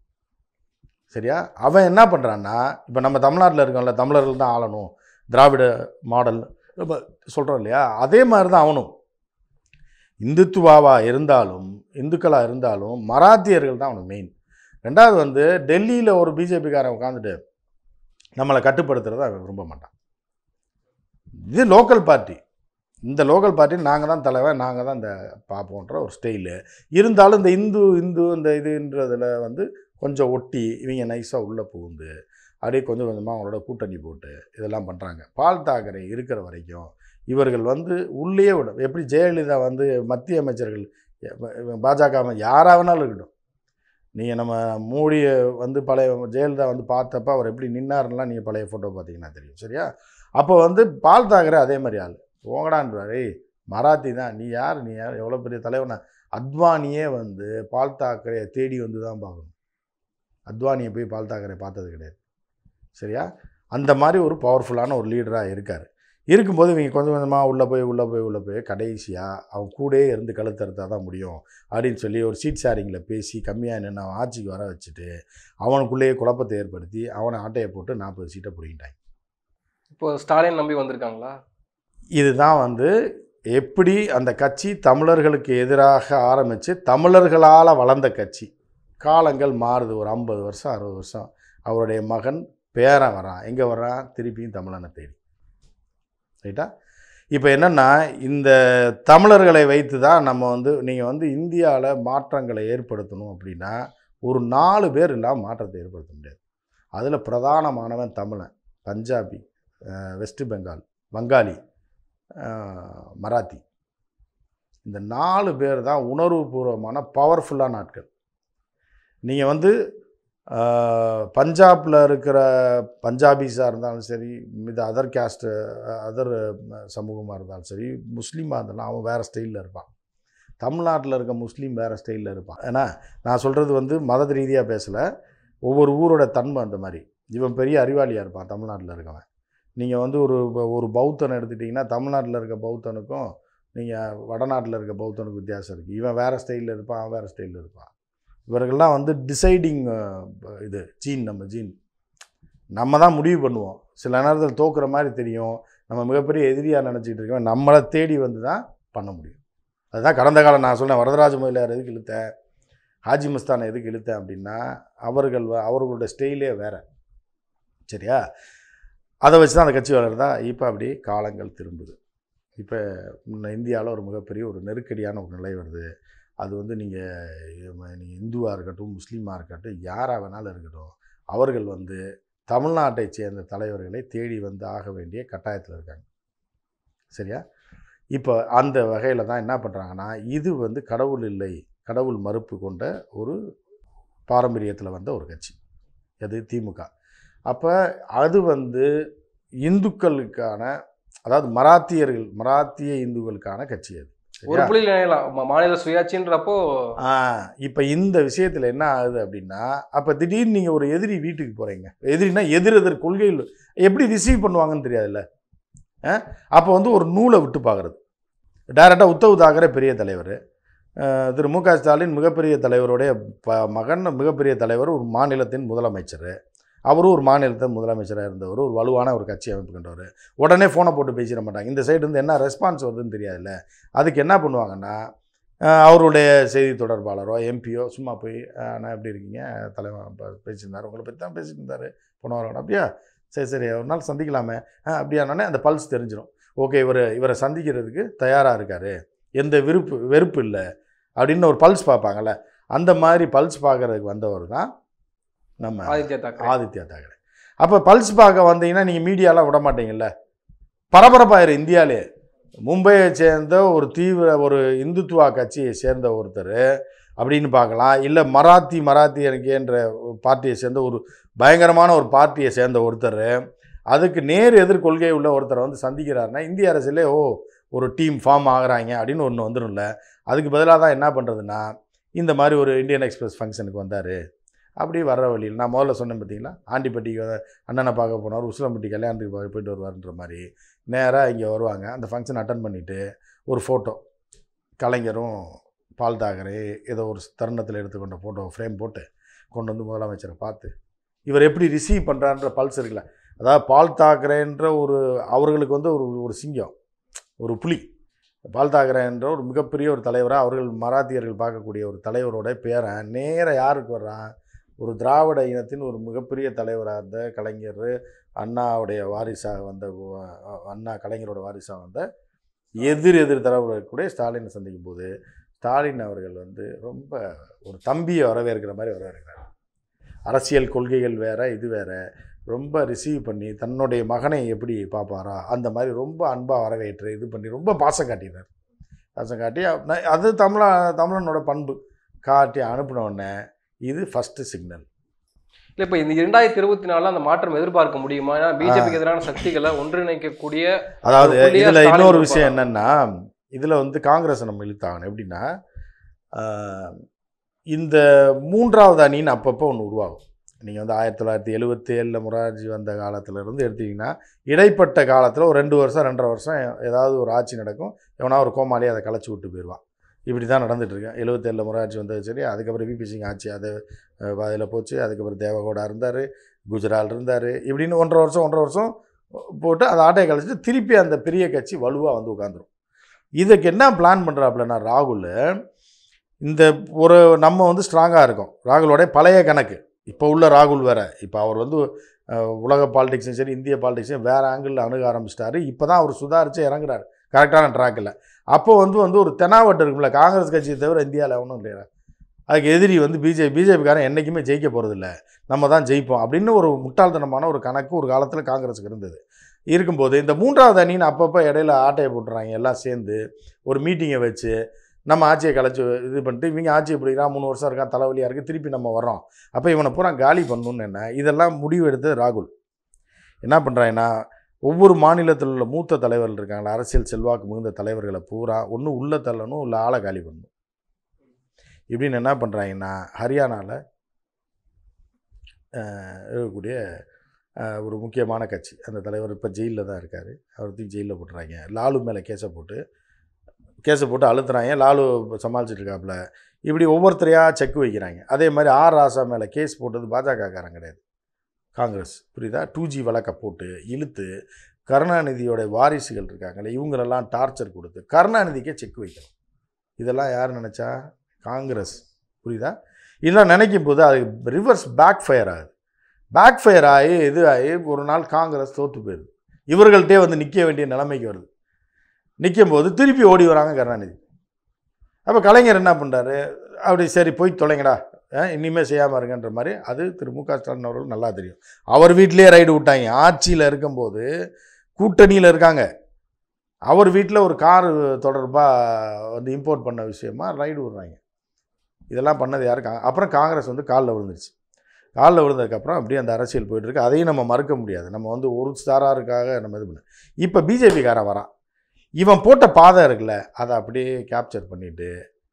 சரியா? அவன் என்ன பண்ணுறான்னா, இப்போ நம்ம தமிழ்நாட்டில் இருக்கோம்ல, தமிழர்கள் தான் ஆளணும், திராவிட மாடல் நம்ம சொல்கிறோம் இல்லையா, அதே மாதிரி தான் அவனும். இந்துத்துவாவாக இருந்தாலும் இந்துக்களாக இருந்தாலும் மராத்தியர்கள் தான் அவனுக்கு மெயின். ரெண்டாவது வந்து டெல்லியில் ஒரு பிஜேபிக்காரன் உட்காந்துட்டு நம்மளை கட்டுப்படுத்துறத அவன் விரும்ப மாட்டான். இது லோக்கல் பார்ட்டி. இந்த லோக்கல் பார்ட்டி நாங்கள் தான் தலைவன், நாங்கள் தான் இந்த பார்ப்போன்ற ஒரு ஸ்டைலு இருந்தாலும் இந்த இந்து இந்து இந்த இதுன்றதில் வந்து கொஞ்சம் ஒட்டி இவங்க நைஸாக உள்ளே புகுந்து அப்படியே கொஞ்சம் கொஞ்சமாக அவங்களோட கூட்டணி போட்டு இதெல்லாம் பண்ணுறாங்க. பால் தாக்கரே இருக்கிற வரைக்கும் இவர்கள் வந்து உள்ளே விட எப்படி ஜெயலலிதா வந்து மத்திய அமைச்சர்கள் பாஜக யாராக வேணாலும் இருக்கட்டும், நீங்கள் நம்ம மோடியை வந்து பழைய ஜெயலலிதா வந்து பார்த்தப்ப அவர் எப்படி நின்னாருலாம் நீங்கள் பழைய ஃபோட்டோ பார்த்தீங்கன்னா தெரியும். சரியா? அப்போ வந்து பால் தாக்கரே அதே மாதிரி ஆள் போங்கடான்றாரு, மராத்தி தான், நீ யார் நீ யார் எவ்வளோ பெரிய தலைவனா. அத்வானியே வந்து பால் தாக்கரே தேடி வந்து தான் பார்க்கணும். அத்வானியை போய் பால் தாக்கரே பார்த்தது கிடையாது. சரியா? அந்த மாதிரி ஒரு பவர்ஃபுல்லான ஒரு லீடராக இருக்கார். இருக்கும்போது இவங்க கொஞ்சம் கொஞ்சமாக உள்ளே போய் உள்ளே போய் உள்ளே போய் கடைசியாக அவன் கூடயே இருந்து கழுத்தறுத்தால் தான் முடியும் அப்படின்னு சொல்லி ஒரு சீட் ஷேரிங்கில் பேசி கம்மியாக நின்று அவன் ஆட்சிக்கு வர வச்சுட்டு அவனுக்குள்ளேயே குழப்பத்தை ஏற்படுத்தி அவனை ஆட்டையை போட்டு நாற்பது சீட்டை பிடிக்கிட்டாங்க. இப்போ ஸ்டாலின் நம்பி வந்திருக்காங்களா? இதுதான் வந்து எப்படி அந்த கட்சி தமிழர்களுக்கு எதிராக ஆரம்பித்து தமிழர்களால் வளர்ந்த கட்சி. காலங்கள் மாறுது, ஒரு ஐம்பது வருஷம் அறுபது வருஷம் அவருடைய மகன் பேரன் வரான். எங்கே வர்றான்? திருப்பியும் தமிழனை தேடி. ரைட்டா? இப்போ என்னென்னா இந்த தமிழர்களை வைத்து தான் நம்ம வந்து நீங்கள் வந்து இந்தியாவில் மாற்றங்களை ஏற்படுத்தணும் அப்படின்னா ஒரு நாலு பேர் இல்லாமல் மாற்றத்தை ஏற்படுத்த முடியாது. அதில் பிரதானமானவன் தமிழன், பஞ்சாபி, வெஸ்ட் பெங்கால், வங்காளி, மராத்தி. இந்த நாலு பேர் தான் உணர்வுபூர்வமான பவர்ஃபுல்லான ஆட்கள். நீங்கள் வந்து பஞ்சாபில் இருக்கிற பஞ்சாபிஸாக இருந்தாலும் சரி, இது அதர் கேஸ்ட்டு அதர் சமூகமாக இருந்தாலும் சரி, முஸ்லீமாக இருந்தாலும் அவன் வேறு ஸ்டைலில் இருப்பான். தமிழ்நாட்டில் இருக்க முஸ்லீம் வேறு ஸ்டைலில் இருப்பான். ஏன்னா நான் சொல்கிறது வந்து மத ரீதியாக பேசலை, ஒவ்வொரு ஊரோட தன்மை அந்த மாதிரி. இவன் பெரிய அறிவாளியாக இருப்பான் தமிழ்நாட்டில் இருக்கவன். நீங்கள் வந்து ஒரு ஒரு பௌத்தனை எடுத்துட்டிங்கன்னா தமிழ்நாட்டில் இருக்க பௌத்தனுக்கும் நீங்கள் வடநாட்டில் இருக்க பௌத்தனுக்கும் வித்தியாசம் இருக்குது. இவன் வேறு ஸ்டைலில் இருப்பான், அவன் வேறு ஸ்டைலில் இருப்பான். இவர்கள்லாம் வந்து டிசைடிங் இது ஜீன், நம்ம ஜீன் நம்ம தான் முடிவு பண்ணுவோம். சில நேரத்தில் தோக்குற மாதிரி தெரியும், நம்ம மிகப்பெரிய எதிரியாக நினச்சிக்கிட்டு இருக்கோம், நம்மளை தேடி வந்து தான் பண்ண முடியும். அதுதான் கடந்த காலம் நான் சொன்னேன், வரதராஜ முதலியார் எதுக்கு இழுத்தேன், ஹாஜி மஸ்தானை எதுக்கு இழுத்தேன் அப்படின்னா அவர்கள் அவர்களுடைய ஸ்டைலே வேறு. சரியா? அதை வச்சு தான் அந்த கட்சி வளருதா. இப்போ அப்படி காலங்கள் திரும்புது. இப்போ இந்தியாவில் ஒரு மிகப்பெரிய ஒரு நெருக்கடியான ஒரு நிலை வருது. அது வந்து நீங்கள் நீங்கள் இந்துவாக இருக்கட்டும், முஸ்லீமாக இருக்கட்டும், யாராக வேணாலும் இருக்கட்டும், அவர்கள் வந்து தமிழ்நாட்டை சேர்ந்த தலைவர்களை தேடி வந்து ஆக வேண்டிய கட்டாயத்தில் இருக்காங்க. சரியா? இப்போ அந்த வகையில் தான் என்ன பண்ணுறாங்கன்னா, இது வந்து கடவுள் இல்லை, கடவுள் மறுப்பு கொண்ட ஒரு பாரம்பரியத்தில் வந்த ஒரு கட்சி அது திமுக. அப்போ அது வந்து இந்துக்களுக்கான, அதாவது மராத்தியர்கள் மராத்திய இந்துக்களுக்கான கட்சி அது. ஒரு புள்ளி மாநில சுயாட்சின்றப்போ இப்போ இந்த விஷயத்தில் என்ன ஆகுது அப்படின்னா, அப்போ திடீர்னு நீங்கள் ஒரு எதிரி வீட்டுக்கு போகிறீங்க, எதிரினா எதிர் எதிர் கொள்கையில் எப்படி ரிசீவ் பண்ணுவாங்கன்னு தெரியாதுல்ல. அப்போ வந்து ஒரு நூலை விட்டு பார்க்குறது. டைரெக்டாக உத்தவ் தாக்கரே பெரிய தலைவர், திரு மு க ஸ்டாலின் மிகப்பெரிய தலைவருடைய ப மகன் மிகப்பெரிய தலைவர், ஒரு மாநிலத்தின் முதலமைச்சர், அவரும் ஒரு மாநிலத்தின் முதலமைச்சராக இருந்தவர், ஒரு வலுவான ஒரு கட்சி அமைப்பு கொண்டவர். உடனே ஃபோனை போட்டு பேசிட மாட்டாங்க. இந்த சைடு இருந்து என்ன ரெஸ்பான்ஸ் வருதுன்னு தெரியாதுல்ல. அதுக்கு என்ன பண்ணுவாங்கன்னா, அவருடைய செய்தி தொடர்பாளரோ எம்பியோ சும்மா போய் நான் எப்படி இருக்கீங்க, தலைவன் பேசியிருந்தார், உங்களை பற்றி தான் பேசிட்டு இருந்தார் போன வாரம், அப்படியா, சரி சரி ஒரு நாள் சந்திக்கலாமே, அப்படியானோடனே அந்த பல்ஸ் தெரிஞ்சிடும். ஓகே, இவர் இவரை சந்திக்கிறதுக்கு தயாராக இருக்கார், எந்த விருப்பு வெறுப்பு இல்லை அப்படின்னு ஒரு பல்ஸ் பார்ப்பாங்கள்ல. அந்த மாதிரி பல்ஸ் பார்க்குறதுக்கு வந்தவர் தான் நம்ம ஆதித்யா தாக்கரே. ஆதித்யா தாக்கரே. அப்போ பல்ஸ் பார்க்க வந்தீங்கன்னா நீங்கள் மீடியாலாம் விட மாட்டீங்கல்ல, பரபரப்பாயிரு. இந்தியாவிலே மும்பையை சேர்ந்த ஒரு தீவிர ஒரு இந்துத்துவா கட்சியை சேர்ந்த ஒருத்தர் அப்படின்னு பார்க்கலாம், இல்லை மராத்தி மராத்தி எனக்கேன்ற பார்ட்டியை சேர்ந்த ஒரு பயங்கரமான ஒரு பார்ட்டியை சேர்ந்த ஒருத்தர், அதுக்கு நேர் எதிர்கொள்கை உள்ள ஒருத்தரை வந்து சந்திக்கிறாருன்னா இந்திய அரசியலே ஓ ஒரு டீம் ஃபார்ம் ஆகுறாங்க அப்படின்னு ஒன்று வந்துடும்ல. அதுக்கு பதிலாக தான் என்ன பண்ணுறதுன்னா, இந்த மாதிரி ஒரு இந்தியன் எக்ஸ்பிரஸ் ஃபங்க்ஷனுக்கு வந்தார். அப்படி வர்ற வழியில் நான் முதல்ல சொன்னேன் பார்த்தீங்களா, ஆண்டிப்பட்டிக்கு அண்ணனை பார்க்க போனார், உசிலம்பட்டி கல்யாணத்துக்கு போயிட்டு வருவார்ன்ற மாதிரி நேராக இங்கே வருவாங்க. அந்த ஃபங்க்ஷன் அட்டன் பண்ணிவிட்டு ஒரு ஃபோட்டோ, கலைஞரும் பால் தாக்கரே ஏதோ ஒரு தருணத்தில் எடுத்துக்கொண்ட ஃபோட்டோ ஃப்ரேம் போட்டு கொண்டு வந்து முதலமைச்சரை பார்த்து இவர் எப்படி ரிசீவ் பண்ணுறான்ற பல்ஸ் இருக்குல்ல. அதாவது பால் தாக்கரேன்ற ஒரு அவர்களுக்கு வந்து ஒரு ஒரு சிங்கம், ஒரு புலி. பால் தாக்கரே என்ற ஒரு மிகப்பெரிய ஒரு தலைவராக அவர்கள் மராத்தியர்கள் பார்க்கக்கூடிய ஒரு தலைவரோட பேரன் நேர யாருக்கு வர்றான், ஒரு திராவிட இனத்தின் ஒரு மிகப்பெரிய தலைவராக இருந்த கலைஞர், அண்ணாவுடைய வாரிசாக வந்த அண்ணா கலைஞரோட வாரிசாக வந்த எதிர் எதிர் தலைவர்களுடைய ஸ்டாலினை சந்திக்கும் போது ஸ்டாலின் அவர்கள் வந்து ரொம்ப ஒரு தம்பியை வரவேற்கிற மாதிரி வரவேற்கிறார். அரசியல் கொள்கைகள் வேறு, இது வேறு. ரொம்ப ரிசீவ் பண்ணி தன்னுடைய மகனை எப்படி பார்ப்பாரா அந்த மாதிரி ரொம்ப அன்பாக வரவேற்று இது பண்ணி ரொம்ப பாசம் காட்டினார். பாசம் காட்டி அது தமிழ தமிழனோட பண்பு காட்டி அனுப்பினோடனே இது ஃபஸ்ட்டு சிக்னல். இல்லை, இப்போ இந்த இரண்டாயிரத்தி இருபத்தி நாலில் அந்த மாற்றம் எதிர்பார்க்க முடியுமா? ஏன்னா பிஜேபிக்கு எதிரான சக்திகளை ஒன்றிணைக்கக்கூடிய, அதாவது இதில் இன்னொரு விஷயம் என்னென்னா, இதில் வந்து காங்கிரஸை நம்ம இழுத்தாகணும். எப்படின்னா, இந்த மூன்றாவது அணின்னு அப்பப்போ ஒன்று உருவாகும். நீங்கள் வந்து ஆயிரத்தி தொள்ளாயிரத்தி எழுபத்தி ஏழில் முரார்ஜி வந்த காலத்திலேருந்து எடுத்திங்கன்னா இடைப்பட்ட காலத்தில் ஒரு ரெண்டு வருஷம் ரெண்டரை வருஷம் ஏதாவது ஒரு ஆட்சி நடக்கும். எவனா ஒரு கோமாளி அதை கலைச்சி விட்டு போயிடுவான். இப்படி தான் நடந்துகிட்ருக்கேன். எழுபத்தேழில் முரார்ஜி வந்தது சரி, அதுக்கப்புறம் விபி சிங் ஆட்சி அது அதில் போச்சு. அதுக்கப்புறம் தேவகவுடா இருந்தார், குஜரால் இருந்தார். இப்படின்னு ஒன்றரை வருஷம் ஒன்றரை வருஷம் போட்டு அதை ஆட்டையை கழிச்சிட்டு திருப்பி அந்த பெரிய கட்சி வலுவாக வந்து உட்காந்துரும். இதுக்கு என்ன பிளான் பண்ணுறாப்புலன்னா ராகுல், இந்த ஒரு நம்ம வந்து ஸ்ட்ராங்காக இருக்கோம். ராகுலோடைய பழைய கணக்கு இப்போ உள்ள ராகுல் வேறு. இப்போ அவர் வந்து உலக பாலிடிக்ஸும் சரி இந்திய பாலிடிக்ஸையும் வேறு ஆங்கிளில் அணுக ஆரம்பிச்சிட்டாரு. இப்போ தான் அவர் சுதாரித்து இறங்குறாரு கரெக்டான ட்ராக்கில். அப்போ வந்து வந்து ஒரு தெனாவட்டு இருக்கும்ல, காங்கிரஸ் கட்சியை தவிர இந்தியாவில் ஒன்றும் இல்லையா, அதுக்கு எதிரி வந்து பிஜேபி பிஜேபிக்காரன் என்றைக்குமே ஜெயிக்க போகிறதில்ல, நம்ம தான் ஜெயிப்போம் அப்படின்னு ஒரு முட்டாள்தனமான ஒரு கணக்கு ஒரு காலத்தில் காங்கிரஸுக்கு இருந்தது. இருக்கும்போது இந்த மூன்றாவது அணின்னு அப்பப்போ இடையில ஆட்டையை போட்டுறாங்க. எல்லாம் சேர்ந்து ஒரு மீட்டிங்கை வச்சு நம்ம ஆட்சியை கலைச்சி இது பண்ணிட்டு இவங்க ஆட்சி பிடிக்கிறான், மூணு வருஷம் இருக்கான், தலைவலியாக இருக்குது, திருப்பி நம்ம வர்றோம், அப்போ இவனை பூரா காலி பண்ணணுன்னு என்ன இதெல்லாம் முடிவு எடுத்து ராகுல் என்ன பண்ணுறாங்கன்னா, ஒவ்வொரு மாநிலத்தில் உள்ள மூத்த தலைவர்கள் இருக்காங்களா, அரசியல் செல்வாக்கு மிகுந்த தலைவர்களை பூரா ஒன்று உள்ளே தள்ளணும், இல்லை ஆளை காலி பண்ணணும். இப்படின்னு என்ன பண்ணுறாங்கன்னா, ஹரியானாவில் இருக்கக்கூடிய ஒரு முக்கியமான கட்சி அந்த தலைவர் இப்போ ஜெயிலில் தான் இருக்கார். அவருக்கு ஜெயிலில் போட்டுறாங்க. லாலு மேலே கேஸை போட்டு கேஸை போட்டு அழுத்துறாங்க. லாலு சமாளிச்சுட்டு இருக்காப்புல. இப்படி ஒவ்வொருத்தரையாக செக் வைக்கிறாங்க. அதே மாதிரி ஆர் ராசா மேலே கேஸ் போட்டது பாஜகக்காரன் கிடையாது, காங்கிரஸ். புரியுதா? டூ ஜி வழக்கை போட்டு இழுத்து கருணாநிதியோட வாரிசுகள் இருக்காங்களே இவங்களெல்லாம் டார்ச்சர் கொடுத்து கருணாநிதிக்கே செக் வைக்கணும். இதெல்லாம் யார் நினச்சா? காங்கிரஸ். புரியுதா? இதெல்லாம் நினைக்கும் போது அது ரிவர்ஸ் பேக் ஃபயர் ஆகுது. பேக் ஃபயர் ஆகி இது ஆகி ஒரு நாள் காங்கிரஸ் தோற்று போயிடுது. இவர்கள்ட்டே வந்து நிற்க வேண்டிய நிலைமைக்கு வருது. நிற்கும் போது திருப்பி ஓடி வராங்க கருணாநிதி. அப்போ கலைஞர் என்ன பண்ணுறாரு, அப்படி சரி போய் தொலைங்கடா, இனிமேல் செய்யாமல் இருங்கன்ற மாதிரி. அது திரு மு க ஸ்டாலின் அவர்கள் நல்லா தெரியும். அவர் வீட்டிலே ரைடு விட்டாங்க. ஆட்சியில் இருக்கும்போது கூட்டணியில் இருக்காங்க. அவர் வீட்டில் ஒரு கார் தொடர்பாக வந்து இம்போர்ட் பண்ண விஷயமா ரைடு விடுறாங்க. இதெல்லாம் பண்ணது யாருக்கு? அப்புறம் காங்கிரஸ் வந்து காலில் விழுந்துருச்சு. காலில் விழுந்ததுக்கப்புறம் அப்படியே அந்த அரசியல் போயிட்டுருக்கு. அதையும் நம்ம மறுக்க முடியாது. நம்ம வந்து ஒரு ஸ்டாராருக்காக நம்ம இது பண்ண. இப்போ பிஜேபிக்காரன் வரான். இவன் போட்ட பாதை இருக்குல்ல, அதை அப்படியே கேப்சர் பண்ணிவிட்டு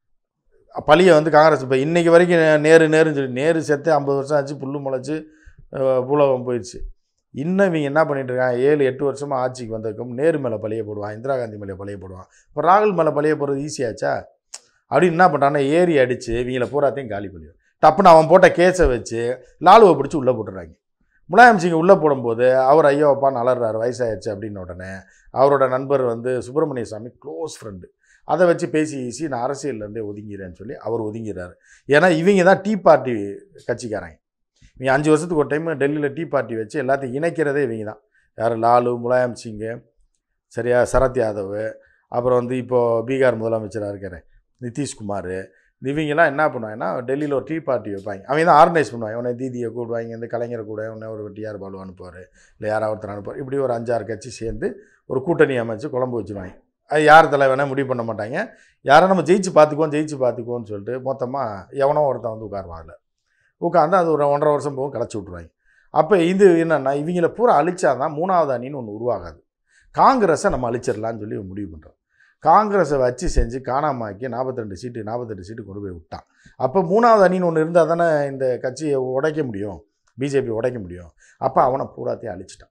பழியை வந்து காங்கிரஸ் இப்போ இன்றைக்கி வரைக்கும் நேரு நேருன்னு சொல்லி நேரு செத்து ஐம்பது வருஷம் ஆச்சு, புல்லு முளைச்சி பூலகம் போயிடுச்சு. இன்னும் இவங்க என்ன பண்ணிட்டு இருக்காங்க, ஏழு எட்டு வருஷமாக ஆட்சிக்கு வந்ததுக்கும் நேரு மேலே பழிய போடுவான், இந்திரா காந்தி மேலே பழிய போடுவான். இப்போ ராகுல் மேலே பழிய போடுறது ஈஸியாச்சா அப்படின்னு என்ன பண்ணுறான்னா ஏறி அடித்து இவங்களை பூராத்தையும் காலி பண்ணிடுவான். டப்புன்னு அவன் போட்ட கேஸை வச்சு லாலுவை பிடிச்சி உள்ளே போட்டுறாங்க. முலாயம் சிங் உள்ளே போடும்போது அவர் ஐயோ அப்பான்னு அலறாரு, வயசாகிடுச்சு அப்படின்னு உடனே அவரோட நண்பர் வந்து சுப்பிரமணிய சாமி க்ளோஸ் ஃப்ரெண்டு, அதை வச்சு பேசி ஈசி நான் அரசியல்லேருந்தே ஒதுங்கிறேன்னு சொல்லி அவர் ஒதுங்கிறார். ஏன்னா இவங்க தான் டீ பார்ட்டி கட்சிக்காரங்க. இவங்க அஞ்சு வருஷத்துக்கு ஒரு டைம் டெல்லியில் டீ பார்ட்டி வச்சு எல்லாத்தையும் இணைக்கிறதே இவங்க தான். யார்? லாலு, முலாயம் சிங்கு, சரியா, சரத் யாதவ், அப்புறம் வந்து இப்போது பீகார் முதலமைச்சராக இருக்கிற நிதிஷ்குமார். இவங்கெல்லாம் என்ன பண்ணுவாங்கன்னா டெல்லியில் ஒரு டீ பார்ட்டி வைப்பாங்க. அவங்க தான் ஆர்கனைஸ் பண்ணுவாங்க. உடனே தீதியை கூடுவாங்க, இந்த கலைஞரை கூட உடனே ஒரு டிஆர் பாலு அனுப்புவார், இல்லை யாராவது ஒருத்தர் அனுப்புவார். இப்படி ஒரு அஞ்சாறு கட்சி சேர்ந்து ஒரு கூட்டணி அமைச்சு குழம்பு வச்சுருவாங்க. அது யார் தலைவனே முடிவு பண்ண மாட்டாங்க. யாரை நம்ம ஜெயிச்சு பார்த்துக்குவோம் ஜெயிச்சு பார்த்துக்குவோன்னு சொல்லிட்டு மொத்தமாக எவனோ ஒருத்தன் வந்து உட்காருவான். அதில் உட்காந்து அது ஒரு ஒன்றரை வருஷம் போகும் கிளச்சி விட்ருவாங்க. அப்போ இது என்னென்னா இவங்கள பூரா அழிச்சா தான் மூணாவது அணின்னு ஒன்று உருவாகாது. காங்கிரஸை நம்ம அழிச்சிடலான்னு சொல்லி முடிவு பண்ணுறோம். காங்கிரஸை வச்சு செஞ்சு காணாமாக்கி நாற்பத்தி ரெண்டு சீட்டு நாற்பத்தெட்டு சீட்டு கொண்டு போய் விட்டான். அப்போ மூணாவது அணின்னு ஒன்று இருந்தால் தானே இந்த கட்சியை உடைக்க முடியும், பிஜேபி உடைக்க முடியும். அப்போ அவனை பூராத்தையும் அழிச்சிட்டான்.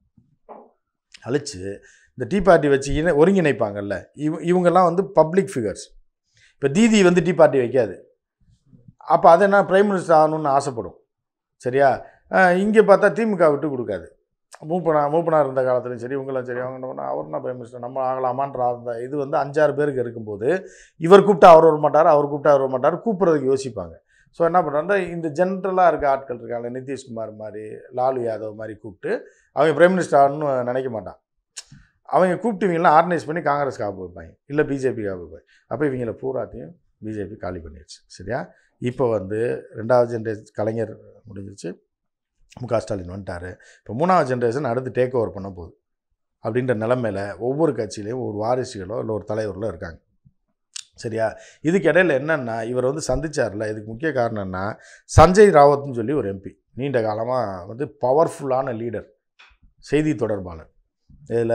அழிச்சு இந்த டீ பார்ட்டி வச்சு இணை ஒருங்கிணைப்பாங்கல்ல, இவ இவங்கெல்லாம் வந்து பப்ளிக் ஃபிகர்ஸ். இப்போ தீதி வந்து டீ பார்ட்டி வைக்காது. அப்போ அது என்ன பிரைம் மினிஸ்டர் ஆகணும்னு ஆசைப்படும். சரியா? இங்கே பார்த்தா திமுக விட்டு கொடுக்காது. மூப்பனா மூப்பனார் இருந்த காலத்துலையும் சரி, இவங்களும் சரி, அவங்க அவர் தான் பிரைம் மினிஸ்டர் நம்ம ஆகலாமான்ற அந்த இது வந்து அஞ்சாறு பேருக்கு இருக்கும்போது இவர் கூப்பிட்டா அவர் வர மாட்டார், அவர் கூப்பிட்டா அவர் வர மாட்டார், கூப்பிட்றதுக்கு யோசிப்பாங்க. ஸோ என்ன பண்ணுறாங்க, இந்த ஜென்ரலாக இருக்க ஆட்கள் இருக்காங்க, நிதிஷ்குமார் மாதிரி, லாலு யாதவ் மாதிரி கூப்பிட்டு அவங்க பிரைம் மினிஸ்டர் ஆகணும்னு நினைக்க மாட்டான். அவங்க கூப்பிட்டுவீங்களாம் ஆர்கனைஸ் பண்ணி காங்கிரஸ்க்காக வைப்பாங்க, இல்லை பிஜேபிக்காக வைப்பாங்க. அப்போ இவங்களை பூராத்தையும் பிஜேபி காலி பண்ணிடுச்சு. சரியா? இப்போ வந்து ரெண்டாவது ஜென்ரேஷன் கலைஞர் முடிஞ்சிச்சு, முக ஸ்டாலின் வந்துட்டார். இப்போ மூணாவது ஜென்ரேஷன் அடுத்து டேக் ஓவர் பண்ண போகுது அப்படின்ற நிலமையில் ஒவ்வொரு கட்சியிலையும் ஒரு வாரிசுகளோ இல்லை ஒரு தலைவர்களோ இருக்காங்க. சரியா? இதுக்கு இடையில் என்னென்னா, இவர் வந்து சந்திச்சார்ல, இதுக்கு முக்கிய காரணம் என்ன, சஞ்சய் ராவத்னு சொல்லி ஒரு எம்பி, நீண்ட காலமாக வந்து பவர்ஃபுல்லான லீடர், செய்தி தொடர்பாளர், இதில்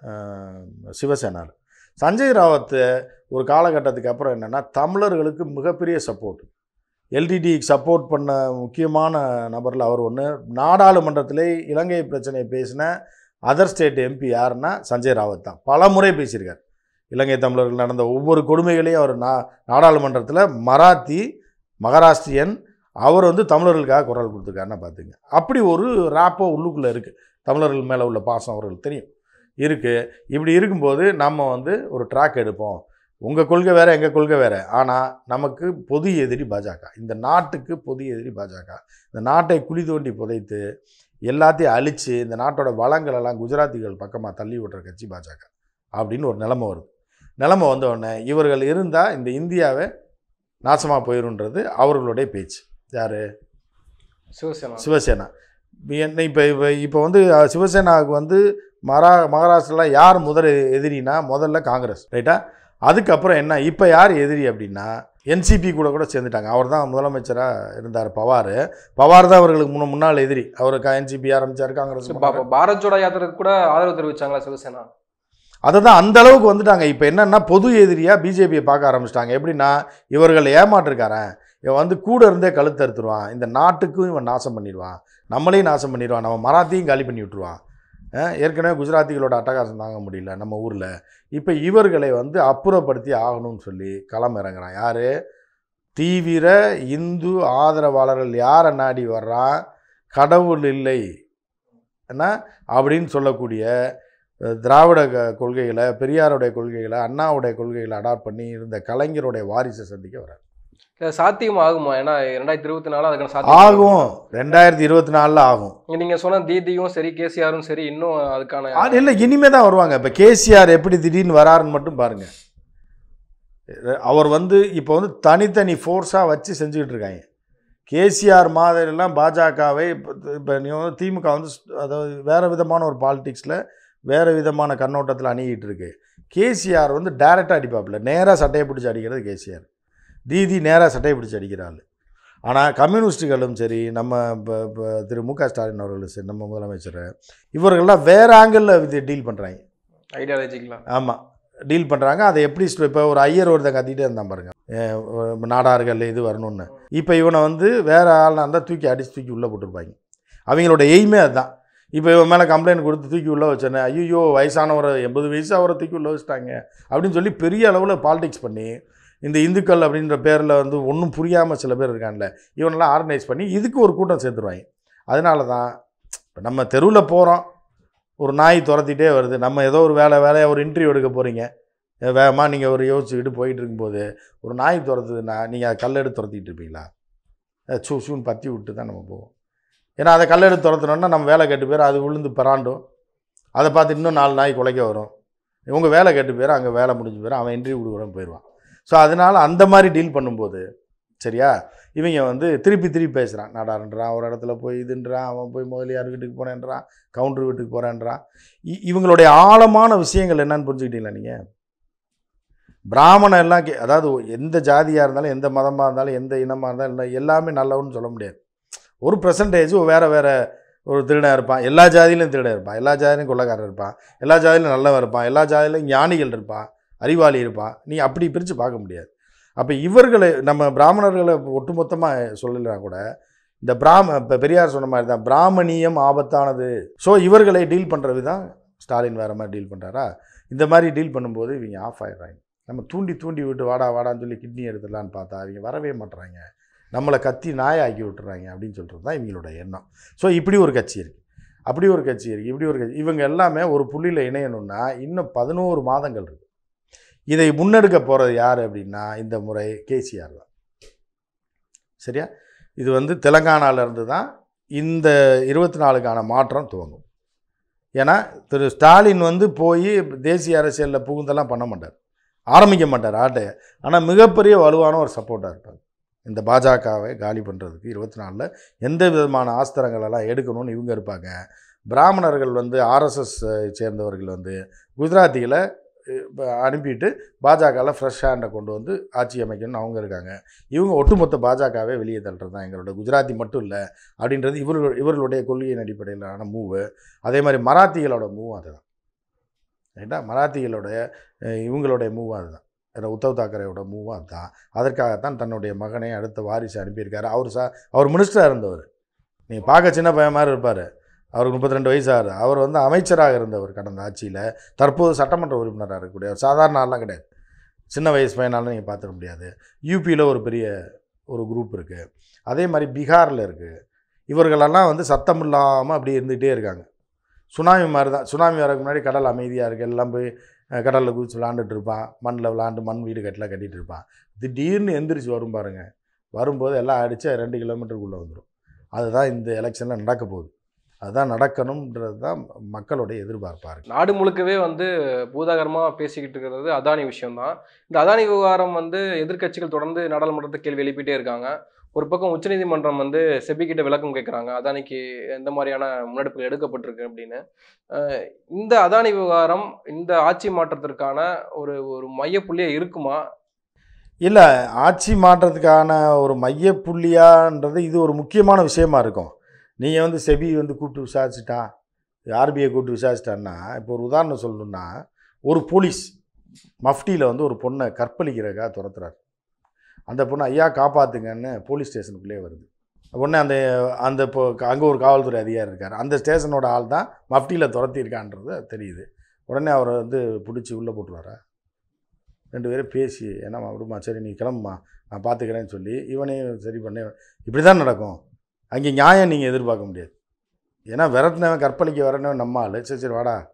சிவசேனாவில். சஞ்சய் ராவத் ஒரு காலகட்டத்துக்கு அப்புறம் என்னென்னா தமிழர்களுக்கு மிகப்பெரிய சப்போர்ட், எல்டிடிக்கு சப்போர்ட் பண்ண முக்கியமான நபரில் அவர் ஒன்று. நாடாளுமன்றத்திலே இலங்கை பிரச்சனையை பேசின அதர் ஸ்டேட் எம்பி யாருன்னா சஞ்சய் ராவத் தான். பல முறை பேசியிருக்கார். இலங்கை தமிழர்கள் நடந்த ஒவ்வொரு கொடுமைகளையும் அவர் நா நாடாளுமன்றத்தில் மராத்தி மகாராஷ்டிரியன் அவர் வந்து தமிழர்களுக்காக குரல் கொடுத்துருக்காருன்னா பார்த்துங்க. அப்படி ஒரு ராப்போ உள்ளுக்குள்ளே இருக்குது, தமிழர்கள் மேலே உள்ள பாசம் அவர்களுக்கு தெரியும் இருக்குது. இப்படி இருக்கும்போது நம்ம வந்து ஒரு ட்ராக் எடுப்போம், உங்கள் கொள்கை வேறு எங்கள் கொள்கை வேறு, ஆனால் நமக்கு பொது எதிரி பாஜக, இந்த நாட்டுக்கு பொது எதிரி பாஜக. இந்த நாட்டை குழி தோண்டி புதைத்து எல்லாத்தையும் அழித்து இந்த நாட்டோட வளங்களெல்லாம் குஜராத்திகள் பக்கமாக தள்ளி விடுற கட்சி பாஜக அப்படின்னு ஒரு நிலைமை வருது. நிலைமை வந்தவுடனே இவர்கள் இருந்தால் இந்த இந்தியாவை நாசமாக போயிடும்ன்றது அவர்களுடைய பேச்சு. யார்? சிவசேனா. சிவசேனா என்ன இப்போ இப்போ இப்போ வந்து சிவசேனாவுக்கு வந்து மரா மகாராஷ்டிராவில் யார் முதல் எதிரினா முதல்ல காங்கிரஸ், ரைட்டா? அதுக்கப்புறம் என்ன, இப்போ யார் எதிரி அப்படின்னா என்சிபி கூட கூட சேர்ந்துட்டாங்க. அவர் தான் முதலமைச்சராக இருந்தார் பவார். பவார் தான் அவர்களுக்கு முன்ன முன்னாள் எதிரி. அவருக்கு என்சிபி ஆரம்பித்தார், காங்கிரஸ். பாரத் ஜோடோ யாத்திரைக்கு கூட ஆதரவு தெரிவித்தாங்களா சிவசேனா? அதை தான் அந்த அளவுக்கு வந்துட்டாங்க. இப்போ என்னென்னா பொது எதிரியாக பிஜேபியை பார்க்க ஆரம்பிச்சிட்டாங்க. எப்படின்னா இவர்கள் ஏமாற்றிருக்காரன், இவன் வந்து கூட இருந்தே கழுத்து அறுத்துருவான், இந்த நாட்டுக்கும் இவன் நாசம் பண்ணிடுவான், நம்மளையும் நாசம் பண்ணிடுவான், நம்ம மராத்தியும் காலி பண்ணி விட்டுருவான். ஏற்கனவே குஜராத்திகளோட அட்டகாசம் தாங்க முடியல நம்ம ஊரில். இப்போ இவர்களை வந்து அப்புறப்படுத்தி ஆகணும்னு சொல்லி களம் இறங்குறான். யார்? தீவிர இந்து ஆதரவாளர்கள் யாரை நாடி வர்றான்? கடவுள் இல்லை என்ன அப்படின்னு சொல்லக்கூடிய திராவிட கொள்கைகளை, பெரியாருடைய கொள்கைகளை, அண்ணாவுடைய கொள்கைகளை அடாப்ட் பண்ணி இருந்த கலைஞருடைய வாரிசை சந்திக்க வர்றார். சாத்தியம் ஆகுமா? ஏன்னா ரெண்டாயிரத்தி இருபத்தி நாலு அதுக்கான ஆகும், ரெண்டாயிரத்தி இருபத்தி நாலில் ஆகும். நீங்கள் சொன்ன தீதியும் சரி, கேசிஆரும் சரி, இன்னும் அதுக்கான இல்லை, இனிமே தான் வருவாங்க. இப்போ கேசிஆர் எப்படி திடீர்னு வராருன்னு மட்டும் பாருங்கள். அவர் வந்து இப்போ வந்து தனித்தனி ஃபோர்ஸாக வச்சு செஞ்சுக்கிட்டு இருக்காங்க. கேசிஆர் மாதிரிலாம் பாஜகவை இப்போ இப்போ நீ வந்து திமுக வந்து அதாவது வேறு விதமான ஒரு பாலிடிக்ஸில் வேறு விதமான கண்ணோட்டத்தில் அணுகிட்டு இருக்கு. கேசிஆர் வந்து டைரெக்டாக அடிப்பாப்புல, நேராக சட்டையை பிடிச்சி அடிக்கிறது கேசிஆர். தீதி நேராக சட்டையை பிடிச்சி அடிக்கிறாள். ஆனால் கம்யூனிஸ்ட்டுகளும் சரி, நம்ம இப்போ இப்போ திரு மு க ஸ்டாலின் அவர்களும் சரி, நம்ம முதலமைச்சர், இவர்கள்லாம் வேறு ஆங்கிளில் இது டீல் பண்ணுறாங்க. ஐடியாலஜிக்கலாம் ஆமாம் டீல் பண்ணுறாங்க. அதை எப்படி இப்போ ஒரு ஐயர் ஒருத்தன் கத்திகிட்டே இருந்தான் பாருங்கள், நாடார்கள் இது வரணும்னு. இப்போ இவனை வந்து வேறு ஆள்னா இருந்தால் தூக்கி அடித்து தூக்கி உள்ளே போட்டிருப்பாங்க. அவங்களோட எய்மே அதுதான். இப்போ இவன் மேலே கம்ப்ளைண்ட் கொடுத்து தூக்கி உள்ளே வச்சேனே, ஐயோ வயசானவரை எண்பது வயசு அவரை தூக்கி உள்ளே வச்சுட்டாங்க அப்படின்னு சொல்லி பெரிய அளவில் பாலிடிக்ஸ் பண்ணி இந்த இந்துக்கள் அப்படின்ற பேரில் வந்து ஒன்றும் புரியாமல் சில பேர் இருக்காங்கல்ல, இவனெல்லாம் ஆர்கனைஸ் பண்ணி இதுக்கு ஒரு கூட்டம் சேர்த்துருவாங்க. அதனால தான் இப்போ நம்ம தெருவில் போகிறோம், ஒரு நாய் துரத்திட்டே வருது, நம்ம ஏதோ ஒரு வேலை வேலையை ஒரு இன்டர்வியூ எடுக்க போகிறீங்க, வேகமாக நீங்கள் ஒரு யோசிச்சுக்கிட்டு போயிட்டு இருக்கும்போது ஒரு நாய் துரத்துதுன்னா நீங்கள் அதை கல்லெடுத்து துரத்திட்டு இருப்பீங்களா? சூ சூன்னு பற்றி விட்டு தான் நம்ம போவோம். ஏன்னா அதை கல்லெடுத்து துரத்துனோன்னா நம்ம வேலை கெட்டு போயிடும், அது விழுந்து பராண்டும், அதை பார்த்து இன்னும் நாலு நாய் குலைக்க வரும், இவங்க வேலை கெட்டு போயிடும், அங்கே வேலை முடிஞ்சு போயிடும், அவன் இன்டர்வியூ கொடுக்குறோன்னு போயிடுவான். ஸோ அதனால் அந்த மாதிரி டீல் பண்ணும்போது சரியா, இவங்க வந்து திருப்பி திருப்பி பேசுகிறான், நாடாருன்றான், ஒரு இடத்துல போய் இதுன்றான், அவன் போய் முதலியார் வீட்டுக்கு போனேன்றான், கவுண்டர் வீட்டுக்கு போகிறேன்றான். இவங்களுடைய ஆழமான விஷயங்கள் என்னன்னு புரிஞ்சுக்கிட்டீங்களா நீங்கள்? பிராமணன் எல்லாம் கே அதாவது எந்த ஜாதியாக இருந்தாலும், எந்த மதமாக இருந்தாலும், எந்த இனமாக இருந்தாலும் எல்லாமே நல்லவன்னு சொல்ல முடியாது. ஒரு பெர்சன்டேஜ் வேறு வேறு ஒரு திருடன் இருப்பான், எல்லா ஜாதியிலையும் திருடன் இருப்பான், எல்லா ஜாதியிலையும் கொள்ளைக்காரர் இருப்பான், எல்லா ஜாதியிலும் நல்லவன் இருப்பான், எல்லா ஜாதியிலையும் ஞானிகள் இருப்பான். அறிவாளி இருப்பான். நீ அப்படி பிரித்து பார்க்க முடியாது. அப்போ இவர்களை நம்ம பிராமணர்களை ஒட்டுமொத்தமாக சொல்லலாம் கூட இந்த பிராம இப்போ பெரியார் சொன்ன மாதிரி தான் பிராமணியம் ஆபத்தானது. ஸோ இவர்களை டீல் பண்ணுற விதம் ஸ்டாலின் வேறு மாதிரி டீல் பண்ணுறாரா? இந்த மாதிரி டீல் பண்ணும்போது இவங்க ஆஃப் ஆகிடுறாங்க. நம்ம தூண்டி தூண்டி விட்டு வாடா வாடான்னு சொல்லி கிட்னி எடுத்துடலான்னு பார்த்தா அவங்க வரவே மாட்டுறாங்க, நம்மளை கத்தி நாயாக்கி விட்டுறாங்க அப்படின்னு சொல்கிறது தான் இவங்களோட எண்ணம். ஸோ இப்படி ஒரு கட்சி இருக்குது, அப்படி ஒரு கட்சி இருக்குது, இப்படி ஒரு கட்சி. இவங்க எல்லாமே ஒரு புள்ளியில் இணையணும்னா இன்னும் பதினோரு மாதங்கள் இருக்குது. இதை முன்னெடுக்க போகிறது யார் அப்படின்னா இந்த முறை கேசிஆர் தான். சரியா? இது வந்து தெலங்கானாவிலேருந்து தான் இந்த இருபத்தி நாலுக்கான மாற்றம் துவங்கும். ஏன்னா திரு ஸ்டாலின் வந்து போய் தேசிய அரசியலில் புகுந்தெல்லாம் பண்ண மாட்டார், ஆரம்பிக்க மாட்டார் ஆட்டையை. ஆனால் மிகப்பெரிய வலுவான ஒரு சப்போர்ட்டாக இருப்பார் இந்த பாஜகவை காலி பண்ணுறதுக்கு. இருபத்தி நாலில் எந்த விதமான ஆஸ்திரங்களெல்லாம் எடுக்கணும்னு இவங்க இருப்பாங்க. பிராமணர்கள் வந்து ஆர்எஸ்எஸ் சேர்ந்தவர்கள் வந்து குஜராத்திகளை அனுப்பிட்டு பாஜகவில் ஃப்ரெஷ் ஹேண்டை கொண்டு வந்து ஆட்சி அமைக்கணும்னு அவங்க இருக்காங்க. இவங்க ஒட்டுமொத்த பாஜகவே வெளியே தள்ளுறது தான் எங்களோட குஜராத்தி மட்டும் இல்லை அப்படின்றது இவர்கள் இவர்களுடைய கொள்கையின் அடிப்படையிலான மூவு. அதே மாதிரி மராத்திகளோட மூவும் அதுதான். ரைட்டா? மராத்திகளுடைய இவங்களுடைய மூவும் அதுதான். உத்தவ் தாக்கரேயோட மூவும் அதுதான். அதற்காகத்தான் தன்னுடைய மகனை அடுத்த வாரிசு அனுப்பியிருக்காரு. அவர் சா அவர் மினிஸ்டராக இருந்தவர். நீங்கள் பார்க்க சின்ன பையன் மாதிரி இருப்பார், அவருக்கு முப்பத்தி ரெண்டு வயசு ஆகுது. அவர் வந்து அமைச்சராக இருந்தவர் கடந்த ஆட்சியில். தற்போது சட்டமன்ற உறுப்பினராக இருக்கக்கூடிய சாதாரண ஆள்லாம் கிடையாது, சின்ன வயசு பையனாலும் நீங்கள் பார்த்துக்க முடியாது. யூபியில் ஒரு பெரிய ஒரு குரூப் இருக்குது, அதே மாதிரி பீகாரில் இருக்குது. இவர்களெல்லாம் வந்து சத்தம் இல்லாமல் அப்படி இருந்துகிட்டே இருக்காங்க. சுனாமி மாதிரி தான். சுனாமி வரதுக்கு முன்னாடி கடல் அமைதியாக இருக்குது, எல்லாம் போய் கடலில் குதிச்சு விளாண்டுட்டு இருப்பான், மண்ணில் விளாண்டு மண் வீடு கட்டலாம் கட்டிகிட்டு இருப்பான். திடீர்னு எந்திரிச்சு வரும் பாருங்கள், வரும்போது எல்லாம் அடித்து ரெண்டு கிலோமீட்டருக்குள்ளே வந்துடும். அதுதான் இந்த எலெக்ஷனில் நடக்க போகுது. அதுதான் நடக்கணும்ன்றது தான் மக்களுடைய எதிர்பார்ப்பாக இருக்குது. நாடு முழுக்கவே வந்து பூதாகரமாக பேசிக்கிட்டு இருக்கிறது அதானி விஷயம்தான். இந்த அதானி விவகாரம் வந்து எதிர்க்கட்சிகள் தொடர்ந்து நாடாளுமன்றத்தை கேள்வி எழுப்பிட்டே இருக்காங்க. ஒரு பக்கம் உச்சநீதிமன்றம் வந்து செபி கிட்ட விளக்கம் கேட்குறாங்க, அதானிக்கு எந்த மாதிரியான முன்னெடுப்புகள் எடுக்கப்பட்டிருக்கு அப்படின்னு. இந்த அதானி விவகாரம் இந்த ஆட்சி மாற்றத்திற்கான ஒரு ஒரு மையப்புள்ளியாக இருக்குமா? இல்லை, ஆட்சி மாற்றத்துக்கான ஒரு மையப்புள்ளியான்றது இது ஒரு முக்கியமான விஷயமா இருக்கும். நீங்கள் வந்து செபி வந்து கூப்பிட்டு விசாரிச்சுட்டா, ஆர்பிஐ கூப்பிட்டு விசாரிச்சிட்டான்னா, இப்போ ஒரு உதாரணம் சொல்லணுன்னா, ஒரு போலீஸ் மஃப்டியில் வந்து ஒரு பொண்ணை கற்பழிக்கிறதுக்காக துரத்துறாரு. அந்த பொண்ணை ஐயா காப்பாற்றுங்கன்னு போலீஸ் ஸ்டேஷனுக்குள்ளே வருது. உடனே அந்த அந்த இப்போ அங்கே ஒரு காவல்துறை அதிகாரி இருக்கார், அந்த ஸ்டேஷனோட ஆள் தான் மஃப்டியில் துரத்திருக்கான்றது தெரியுது. உடனே அவரை வந்து பிடிச்சி உள்ளே போட்டுருவாரா? ரெண்டு பேரும் பேசி என்னம்மா விடுமா, சரி நீ கிளம்புமா, நான் பார்த்துக்கிறேன்னு சொல்லி இவனையும் சரி பண்ணி இப்படி தான் நடக்கும். அங்கே நியாயம் நீங்கள் எதிர்பார்க்க முடியாது. ஏன்னா விரட்டினவன் கற்பழிக்க வரனவன் நம்ம ஆள். சரி சரி வாடா,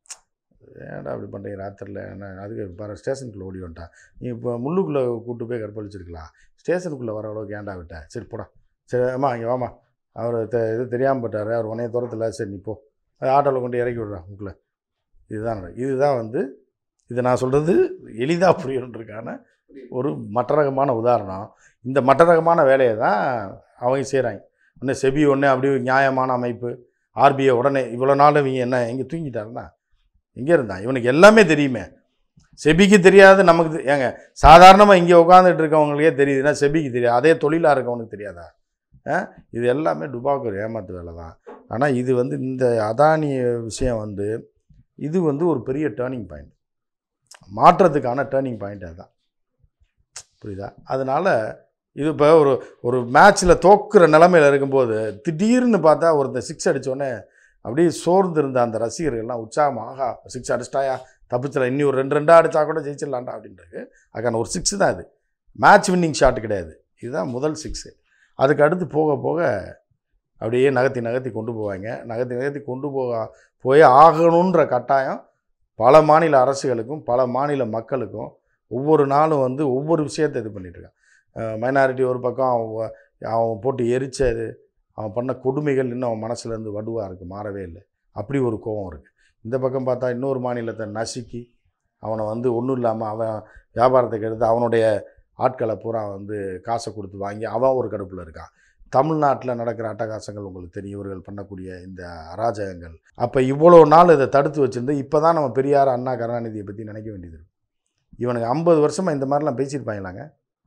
ஏன்டா அப்படி பண்ணுறீங்க ராத்திரில் என்ன, அதுக்கு பாரு ஸ்டேஷனுக்குள்ளே ஓடி வந்துட்டான், நீ இப்போ முள்ளுக்குள்ளே கூப்பிட்டு போய் கற்பழிச்சிருக்கலாம், ஸ்டேஷனுக்குள்ளே வர அளவுக்கு ஏன்டா விட்ட, சரி போடா, சரி அம்மா இங்கே வாமா, அவர் தெ இது தெரியாமல் போட்டார், அவர் உனைய துரத்தில், சரி நீ போ, அது ஆட்டோவில் கொண்டு இறக்கி விட்றான் உங்களை. இதுதான் இதுதான் வந்து இதை நான் சொல்கிறது எளிதாக புரியணுன்றதுக்கான ஒரு மட்டரகமான உதாரணம். இந்த மட்டரகமான வேலையை தான் அவங்க செய்கிறாங்க. உடனே செபி ஒன்று அப்படி நியாயமான அமைப்பு, ஆர்பிஐ உடனே இவ்வளோ நாள் இவங்க என்ன எங்கே தூங்கிட்டாருன்னா எங்கே இருந்தான், இவனுக்கு எல்லாமே தெரியுமே. செபிக்கு தெரியாது நமக்கு, ஏங்க சாதாரணமாக இங்கே உட்காந்துட்டு இருக்கவங்களுக்கே தெரியுதுன்னா செபிக்கு தெரியாது, அதே தொழிலாக இருக்கவனுக்கு தெரியாதா? இது எல்லாமே டுபாக்கு ஒரு ஏமாத்து வேலை தான். ஆனால் இது வந்து இந்த அதானி விஷயம் வந்து இது வந்து ஒரு பெரிய டேர்னிங் பாயிண்ட், மாற்றத்துக்கான டேர்னிங் பாயிண்ட் அதுதான். புரியுதா? அதனால் இது இப்போ ஒரு ஒரு மேட்ச்சில் தோக்குற நிலமையில் இருக்கும்போது திடீர்னு பார்த்தா ஒருத்தர் சிக்ஸ் அடித்தோடனே அப்படியே சோர்ந்து இருந்த அந்த ரசிகர்கள்லாம் உற்சாகமாக, ஆகா சிக்ஸ் அடிச்சிட்டாயா தப்பிச்சல, இன்னி ஒரு ரெண்டு ரெண்டாக அடித்தா கூட ஜெயிச்சிடலாண்டா அப்படின்றது. அதுக்கான ஒரு சிக்ஸு தான் இது, மேட்ச் வின்னிங் ஷாட் கிடையாது. இதுதான் முதல் சிக்ஸு. அதுக்கு அடுத்து போக போக அப்படியே நகர்த்தி நகர்த்தி கொண்டு போவாங்க. நகர்த்தி நகர்த்தி கொண்டு போக போய் ஆகணுன்ற கட்டாயம் பல மாநில அரசுகளுக்கும் பல மாநில மக்களுக்கும் ஒவ்வொரு நாளும் வந்து ஒவ்வொரு விஷயத்தை இது பண்ணிகிட்ருக்கான். மைனாரிட்டி ஒரு பக்கம் அவன் அவன் போட்டு எரிச்சது, அவன் பண்ண கொடுமைகள் இன்னும் அவன் மனசுலேருந்து வடுவாக இருக்குது, மாறவே இல்லை. அப்படி ஒரு கோபம் இருக்குது. இந்த பக்கம் பார்த்தா இன்னொரு மாநிலத்தை நசுக்கி அவனை வந்து ஒன்றும் இல்லாமல் அவன் வியாபாரத்துக்கு எடுத்து அவனுடைய ஆட்களை பூரா வந்து காசை கொடுத்து வாங்கி அவன் ஒரு கடுப்பில் இருக்கான். தமிழ்நாட்டில் நடக்கிற அட்டகாசங்கள் உங்களுக்கு தெரியும், இவர்கள் பண்ணக்கூடிய இந்த அராஜகங்கள். அப்போ இவ்வளோ நாள் இதை தடுத்து வச்சுருந்து இப்போ தான் நம்ம பெரியார் அண்ணா கருணாநிதியை பற்றி நினைக்க வேண்டியது இருக்குது. இவனுக்கு ஐம்பது வருஷமாக இந்த மாதிரிலாம் பேசியிருப்பாங்களாங்க.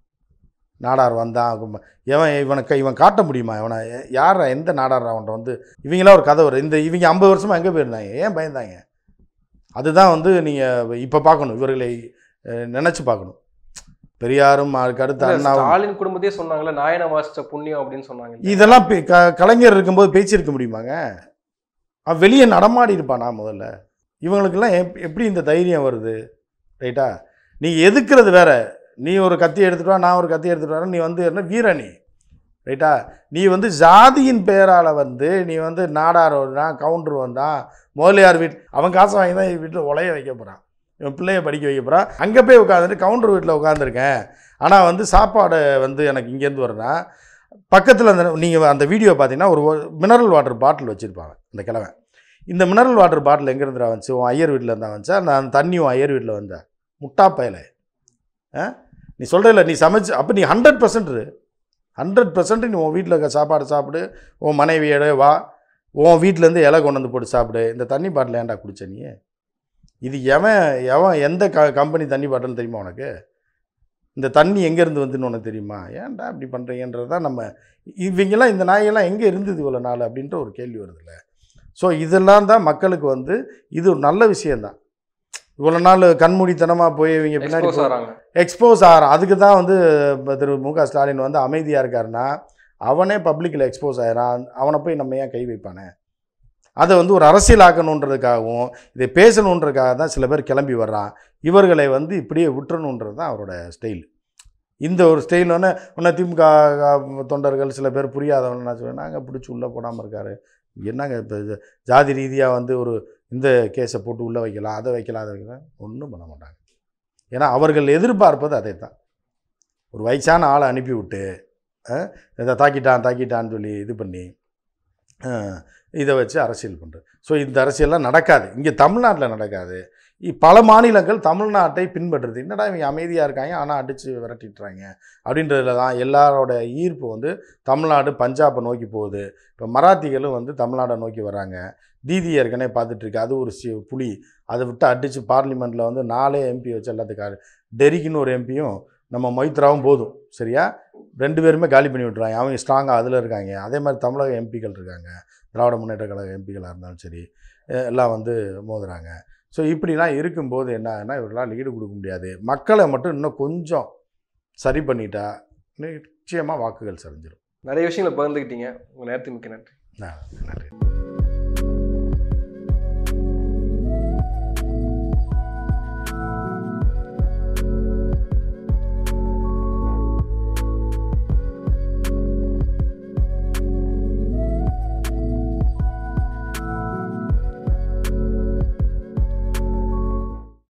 நாடார் வந்தான் எவன் இவனுக்கு இவன் காட்ட முடியுமா? இவனை யார் எந்த நாடார் அவன்கிட்ட வந்து இவங்களாம் ஒரு கதை வரும். இந்த இவங்க ஐம்பது வருஷமாக எங்கே போயிருந்தாங்க, ஏன் பயந்தாங்க? அதுதான் வந்து நீங்கள் இப்போ பார்க்கணும். இவர்களை நினச்சி பார்க்கணும். பெரியாரும் அதுக்கு அடுத்து அண்ணாவும் ஸ்டாலின் குடும்பத்தையே சொன்னாங்களே நாயன வாசிச்ச புண்ணியம் அப்படின்னு சொன்னாங்க. இதெல்லாம் க கலைஞர் இருக்கும்போது பேச்சிருக்க முடியுமாங்க? அவன் வெளியே நடமாடி இருப்பானா முதல்ல? இவங்களுக்கெல்லாம் எப் எப்படி இந்த தைரியம் வருது? ரைட்டா? நீ எதுக்குறது வேற. நீ ஒரு கத்தி எடுத்துகிட்டு வா, நான் ஒரு கத்தி எடுத்துகிட்டு வரேன், நீ வந்து என்ன வீரணி, ரைட்டா? நீ வந்து ஜாதியின் பெயரால் வந்து நீ வந்து நாடார் வந்தான், கவுண்டர் வந்தான், முதலியார் வீட் அவன் காசை வாங்கி தான் வீட்டில் உலைய வைக்க போகிறான், இவன் பிள்ளைய படிக்க வைக்க போகிறான். அங்கே போய் உட்காந்துட்டு கவுண்டர் வீட்டில் உட்காந்துருக்கேன், ஆனால் வந்து சாப்பாடு வந்து எனக்கு இங்கேருந்து வரனா பக்கத்தில் அந்த நீங்கள் அந்த வீடியோ பார்த்தீங்கன்னா ஒரு மினரல் வாட்டர் பாட்டில் வச்சுருப்பாங்க இந்த கிழவன். இந்த மினரல் வாட்டர் பாட்டில் எங்கேருந்து வந்துச்சு? உன் ஐயர் வீட்டில் இருந்தால் வந்துச்சா? அந்த அந்த தண்ணி உன் ஐயர் வீட்டில் வந்தா? முட்டா பயல. நீ சொல்கிறல நீ சமைச்சு, அப்போ நீ ஹண்ட்ரட் பர்சன்ட் ஹண்ட்ரட் பர்சன்ட் நீ உன் வீட்டில் சாப்பாடு சாப்பிடு, உன் மனைவியோட வா, உன் வீட்டிலேருந்து இலை கொண்டு வந்து போட்டு சாப்பிடு. இந்த தண்ணி பாட்டில் ஏன்டா குடிச்ச நீ? இது எவன் எவன் எந்த க கம்பெனி தண்ணி பாட்டில்னு தெரியுமா உனக்கு? இந்த தண்ணி எங்கேருந்து வந்துன்னு உனக்கு தெரியுமா? ஏன்டா இப்படி பண்ணுறீங்கன்றது தான் நம்ம இவங்கெல்லாம் இந்த நாயெல்லாம் எங்கே இருந்தது இவ்வளோ நாள் அப்படின்ற ஒரு கேள்வி வருதுல்ல. ஸோ இதெல்லாம் தான் மக்களுக்கு வந்து இது ஒரு நல்ல விஷயந்தான். இவ்வளோ நாள் கண்மூடித்தனமாக போய் இவங்க பின்னாடி எக்ஸ்போஸ் ஆகிறான். அதுக்கு தான் வந்து திரு மு க ஸ்டாலின் வந்து அமைதியாக இருக்காருன்னா அவனே பப்ளிக்கில் எக்ஸ்போஸ் ஆகிறான், அவனை போய் நம்ம ஏன் கை வைப்பானே? அதை வந்து ஒரு அரசியல் ஆக்கணுன்றதுக்காகவும் இதை பேசணுன்றதுக்காக தான் சில பேர் கிளம்பி வர்றான். இவர்களை வந்து இப்படியே விட்டுறணுன்றது தான் அவரோட ஸ்டைல். இந்த ஒரு ஸ்டைல் ஒன்று ஒன்று திமுக தொண்டர்கள் சில பேர் புரியாதவங்க என்ன சொல்லுவேன், நாங்கள் பிடிச்சி உள்ளே போடாமல் இருக்காரு, என்னங்க இப்போ ஜாதி ரீதியாக வந்து ஒரு இந்த கேஸை போட்டு உள்ளே வைக்கலாம், அதை வைக்கலாம், அதை வைக்கலாம், ஒன்றும் பண்ண மாட்டாங்க. ஏன்னா அவர்கள் எதிர்பார்ப்பது அதே தான். ஒரு வயசான ஆளை அனுப்பிவிட்டு இதை தாக்கிட்டான் தாக்கிட்டான்னு சொல்லி இது பண்ணி இதை வச்சு அரசியல் பண்ணுறது. ஸோ இந்த அரசியல்லாம் நடக்காது, இங்கே தமிழ்நாட்டில் நடக்காது. பல மாநிலங்கள் தமிழ்நாட்டை பின்பற்றுறது. என்னடா இவங்க அமைதியாக இருக்காங்க ஆனால் அடித்து விரட்டிட்டுறாங்க அப்படின்றதுல தான் எல்லாரோட ஈர்ப்பு வந்து தமிழ்நாடு பஞ்சாபை நோக்கி போகுது. இப்போ மராத்திகளும் வந்து தமிழ்நாடை நோக்கி வராங்க. தீதி ஏற்கனவே பார்த்துட்ருக்கு, அது ஒரு சி புலி. அதை விட்டு அடித்து பார்லிமெண்ட்டில் வந்து நாலே எம்பி வச்சு எல்லாத்துக்காரு டெரிக்குன்னு ஒரு எம்பியும் நம்ம மொய்த்ராவும் போதும், சரியா? ரெண்டு பேருமே காலி பண்ணி விட்றாங்க. அவங்க ஸ்ட்ராங்காக அதில் இருக்காங்க. அதே மாதிரி தமிழக எம்பிக்கள் இருக்காங்க, திராவிட முன்னேற்ற கழக எம்பிக்களாக இருந்தாலும் சரி, எல்லாம் வந்து மோதுறாங்க. ஸோ இப்படிலாம் இருக்கும்போது என்ன ஆகுதுன்னா இவர்களால் ஈடு கொடுக்க முடியாது. மக்களை மட்டும் இன்னும் கொஞ்சம் சரி பண்ணிட்டா நிச்சயமாக வாக்குகள் சரிஞ்சிடும். நிறைய விஷயங்களை பகிர்ந்துக்கிட்டீங்க. உங்கள் நேரத்துக்கு மிக்க நன்றி. நன்றி.